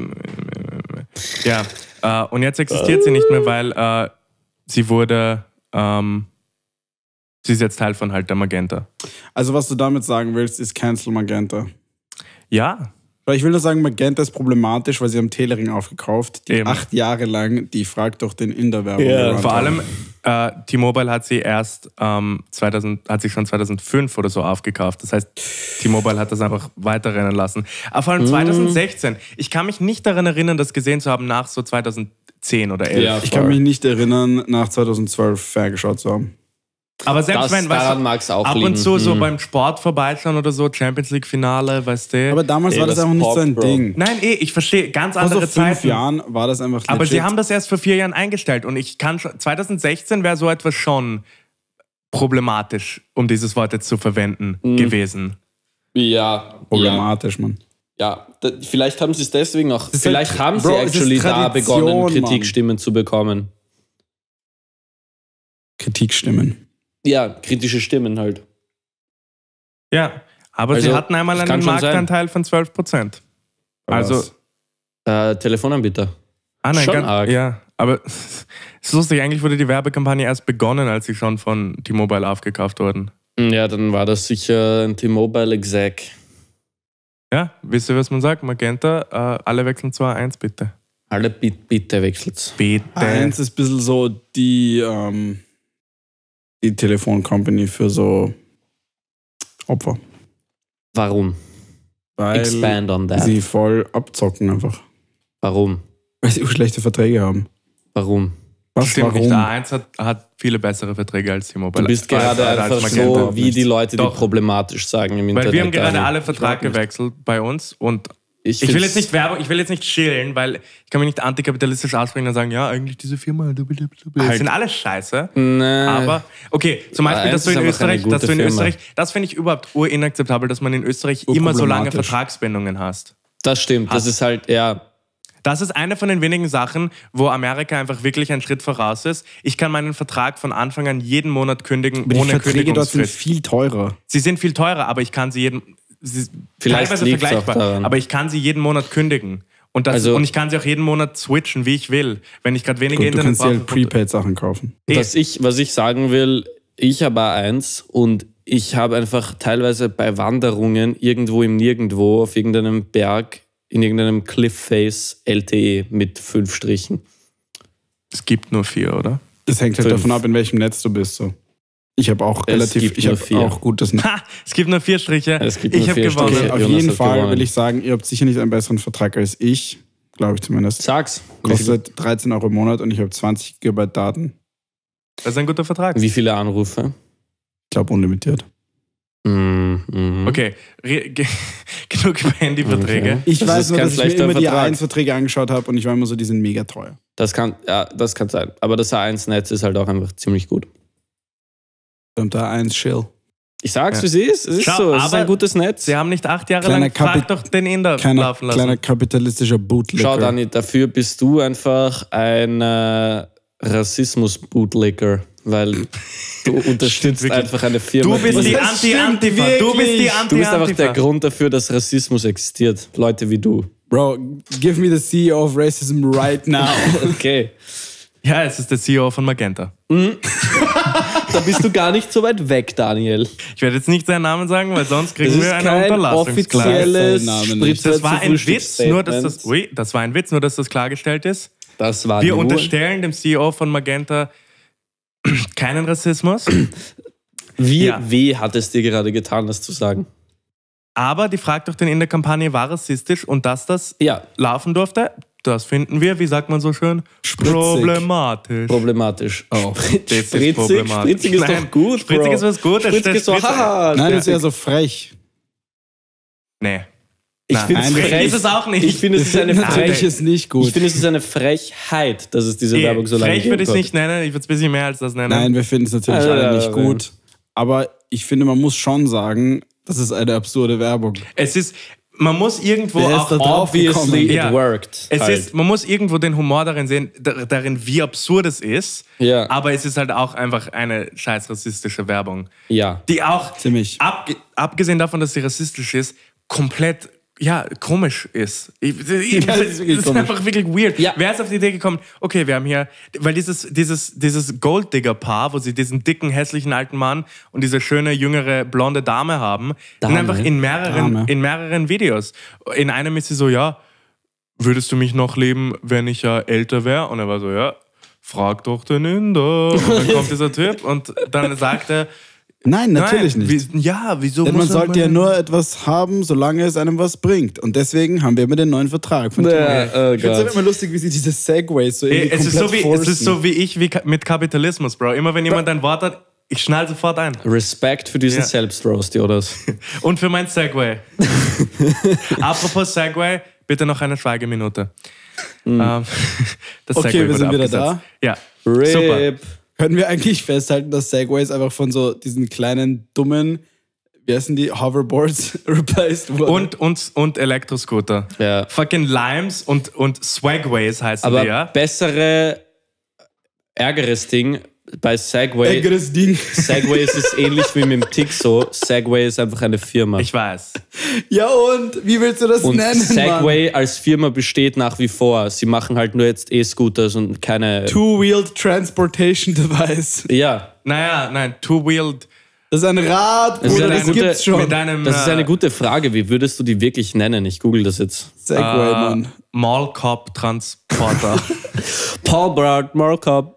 Ja, und jetzt existiert sie nicht mehr, weil sie wurde, sie ist jetzt Teil von halt der Magenta. Also was du damit sagen willst, ist Cancel Magenta. Ja. Weil ich will nur sagen, Magenta ist problematisch, weil sie haben Telering aufgekauft, die Eben. 8 Jahre lang die Frag doch den Inder-Werbung Ja, Vor allem T-Mobile hat sie erst hat sich schon 2005 oder so aufgekauft. Das heißt, T-Mobile hat das einfach weiterrennen lassen. Aber vor allem 2016. Ich kann mich nicht daran erinnern, das gesehen zu haben nach so 2010 oder 11. Ja, Ich kann mich nicht erinnern, nach 2012 fair geschaut zu haben. Aber selbst wenn, daran mag es auch ab liegen. und zu so beim Sport vorbeischauen oder so, Champions League Finale, weißt du. Aber damals war das einfach nicht so ein Ding. Nein, ich verstehe, ganz Vor andere so 5 Zeiten. Jahren war das einfach legit. Aber sie haben das erst vor 4 Jahren eingestellt und ich kann schon, 2016 wäre so etwas schon problematisch, um dieses Wort jetzt zu verwenden, gewesen. Ja. Problematisch, Mann. Ja, vielleicht haben sie es deswegen auch. Vielleicht halt, haben sie Bro, es ist actually da Tradition, begonnen, Kritikstimmen zu bekommen. Kritikstimmen. Ja, kritische Stimmen halt. Ja, aber Also, sie hatten einmal das einen kann schon Marktanteil von 12%. Also, Telefonanbieter. nein, schon arg. ja, aber es ist lustig, eigentlich wurde die Werbekampagne erst begonnen, als sie schon von T-Mobile aufgekauft wurden. Ja, dann war das sicher ein T-Mobile Exec. Ja, wisst ihr, was man sagt? Magenta, alle wechseln zu A1, bitte. Alle bitte wechselt's. Bitte. A1 ist ein bisschen so die Telefoncompany für so Opfer. Warum? Weil Expand on that. sie voll abzocken einfach. Warum? Weil sie schlechte Verträge haben. Warum? Was, Stimmt warum? nicht, A1 hat viele bessere Verträge als T-Mobile. Du bist gerade einfach so wie die Leute, die problematisch sagen im Internet. Weil wir haben gerade alle Vertrag gewechselt bei uns und ich will jetzt nicht Werbung, ich will jetzt nicht chillen, weil ich kann mich nicht antikapitalistisch aussprechen und sagen, ja, eigentlich diese Firma, das sind alles scheiße. Nee. Aber, okay, zum Beispiel, dass du in Österreich, das finde ich überhaupt urinakzeptabel, dass man in Österreich immer so lange Vertragsbindungen hast. Das stimmt, das ist halt, ja. Das ist eine von den wenigen Sachen, wo Amerika einfach wirklich einen Schritt voraus ist. Ich kann meinen Vertrag von Anfang an jeden Monat kündigen, Aber ohne die Verträge dort sind Kündigungsfrist. viel teurer. Sie sind viel teurer, aber ich kann sie Vielleicht teilweise liegt's vergleichbar, auch daran. aber ich kann sie jeden Monat kündigen. Und ich kann sie auch jeden Monat switchen, wie ich will. Wenn ich gerade weniger Gut, du Internet kannst dir halt brauche. Prepaid-Sachen kaufen. Was ich sagen will, ich habe A1 und ich habe einfach teilweise bei Wanderungen irgendwo im Nirgendwo auf irgendeinem Berg in irgendeinem Cliff-Face LTE mit 5 Strichen. Es gibt nur 4, oder? Das hängt halt 5. davon ab, in welchem Netz du bist. So. Ich habe auch gibt nur 4. auch gutes Netz. Ha, es gibt nur 4 Striche. Es gibt Ich nur habe 4 gewonnen. Striche. Auf Jonas jeden hat Fall gewonnen. will ich sagen, ihr habt sicher nicht einen besseren Vertrag als ich. Glaube ich zumindest. Sag's. Kostet 13 € im Monat und ich habe 20 GB Daten. Das ist ein guter Vertrag. Wie viele Anrufe? Ich glaube unlimitiert. Okay, genug über Handyverträge. Okay. Ich Das weiß ist nur, kein dass ich mir schlechter immer die Vertrag. A1-Verträge angeschaut habe und ich war immer so, die sind mega teuer. Das kann sein. Aber das A1-Netz ist halt auch einfach ziemlich gut. Und A1 Chill. Ich sag's, wie es ist. Es ist Schau, so, es ist aber ein gutes Netz. Sie haben nicht 8 Jahre Kleiner lang frag doch den Inder laufen lassen. Kleiner kapitalistischer Bootlicker. Schau, Dani, dafür bist du einfach ein Rassismus-Bootlicker, weil du unterstützt wirklich. einfach eine Firma. Du bist die Das stimmt Anti-Antifa. Du bist die Du bist einfach der Anti-Antifa. Grund dafür, dass Rassismus existiert. Leute wie du. Bro, give me the CEO of racism right now. Okay. Ja, es ist der CEO von Magenta. Da bist du gar nicht so weit weg, Daniel. Ich werde jetzt nicht seinen Namen sagen, weil sonst Das kriegen ist wir eine kein Unterlassungsklage. offizielles Namen nicht. Das war ein Witz, nur dass Frühstücksstatement. das war ein Witz, nur dass das klargestellt ist. Das war Wir nur... unterstellen dem CEO von Magenta keinen Rassismus, Wie Ja. weh hat es dir gerade getan, das zu sagen? aber die Frag doch den in der Kampagne war rassistisch und dass das Ja, laufen durfte, das finden wir, wie sagt man so schön, Spritzig. problematisch. problematisch. Oh. Das ist Spritzig, problematisch. spritzig ist Nein, doch gut, Bro. Spritzig ist was Gutes. Spritzig ist so, haha. Nein, das ist spritzig. ja so frech. Nee. Ich Nein. finde es Nein, frech. ist es auch nicht. Ich finde, es ist eine Frech ist nicht gut. Ich finde, es ist eine Frechheit, dass es diese Werbung so lange Frech würde ich es gibt. nicht nennen, ich würde es ein bisschen mehr als das nennen. Nein, wir finden es natürlich alle nicht gut. Aber ich finde, man muss schon sagen, das ist eine absurde Werbung. Es ist, man muss irgendwo Wer ist auch da drauf Obviously, gekommen? it Ja. worked. Es halt. ist, man muss irgendwo den Humor darin sehen, darin, wie absurd es ist. Ja. Aber es ist halt auch einfach eine scheiß rassistische Werbung. Ja. Die auch, Ziemlich. abgesehen davon, dass sie rassistisch ist, komplett, ja, komisch ist. das ist wirklich das ist komisch. einfach wirklich weird. Ja. Wer ist auf die Idee gekommen, okay, wir haben hier, weil dieses Golddigger-Paar, wo sie diesen dicken, hässlichen alten Mann und diese schöne, jüngere, blonde Dame haben, sind einfach in mehreren Videos. In einem ist sie so, ja, würdest du mich noch lieben, wenn ich ja älter wäre? Und er war so, ja, frag doch den Inder. Und dann kommt dieser Typ und dann sagt er, Nein, natürlich nein, nicht. wieso Denn man muss sollte ja nur etwas haben, solange es einem was bringt. Und deswegen haben wir immer den neuen Vertrag. Von Ja, T-Mobile. oh Ich finde es Gott. immer lustig, wie sie diese Segways so irgendwie Es ist komplett so wie ich mit Kapitalismus, Bro. Immer wenn jemand ein Wort hat, ich schnall sofort ein. Respekt für diesen Selbstroast, Jonas. Und für mein Segway. Apropos Segway, bitte noch eine Schweigeminute. Das Okay, Segway wir wurde sind wieder abgesetzt. da. Ja, Rip. super. Können wir eigentlich festhalten, dass Segways einfach von so diesen kleinen, dummen, wie heißen die, Hoverboards replaced wurden? Und Elektroscooter. Ja. Fucking Limes und Swagways heißen Aber die, ja? ärgeres Ding bei Segway. Ärgeres Ding. Segway ist es ähnlich wie mit dem Tick so. Segway ist einfach eine Firma. Ich weiß. Ja und? Wie willst du das Und nennen, Segway Mann? als Firma besteht nach wie vor. Sie machen halt nur jetzt E-Scooters und keine... Two-Wheeled Transportation Device. Ja. Nein, Two-Wheeled. Das ist ein Rad, Das ist Bruder, eine das gute- gibt's schon. Mit einem Das ist eine gute Frage. Wie würdest du die wirklich nennen? Ich google das jetzt. Segway, Mann. Mall Cop Transporter. Paul Brad, Markup.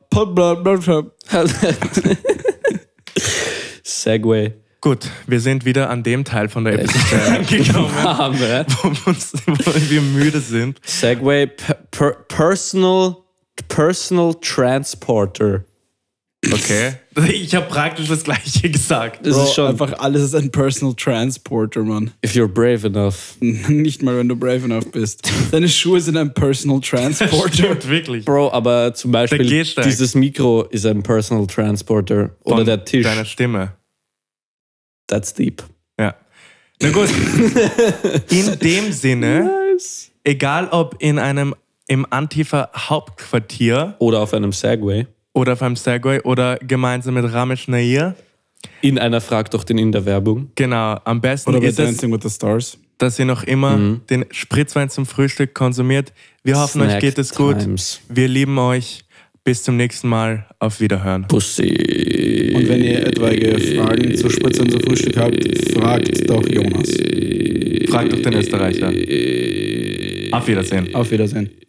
Segway. Gut, wir sind wieder an dem Teil von der Episode angekommen, wo wir müde sind. Segway, Personal Transporter. Okay. Ich habe praktisch das Gleiche gesagt. Das Bro, ist schon, einfach alles ist ein Personal Transporter, Mann. if you're brave enough. Nicht mal, wenn du brave enough bist. Deine Schuhe sind ein Personal Transporter. Stimmt, wirklich. Bro, aber zum Beispiel Der Gehsteig. dieses Mikro ist ein Personal Transporter. Oder Von der Tisch. deiner Stimme. That's deep. Ja. Na gut. In dem Sinne, egal ob im Antifa Hauptquartier Oder auf einem Segway. oder auf einem Segway oder gemeinsam mit Ramesh Nair, In einer Frag doch den in der Werbung. genau, am besten Oder bei ist es, Dancing with the Stars. dass ihr noch immer den Spritzwein zum Frühstück konsumiert. Wir hoffen, euch Snack geht es gut. times. Wir lieben euch. Bis zum nächsten Mal. Auf Wiederhören. Pussy. Und wenn ihr etwaige Fragen zu Spritzwein zum Frühstück habt, fragt doch Jonas. Fragt doch den Österreicher. Auf Wiedersehen. Auf Wiedersehen.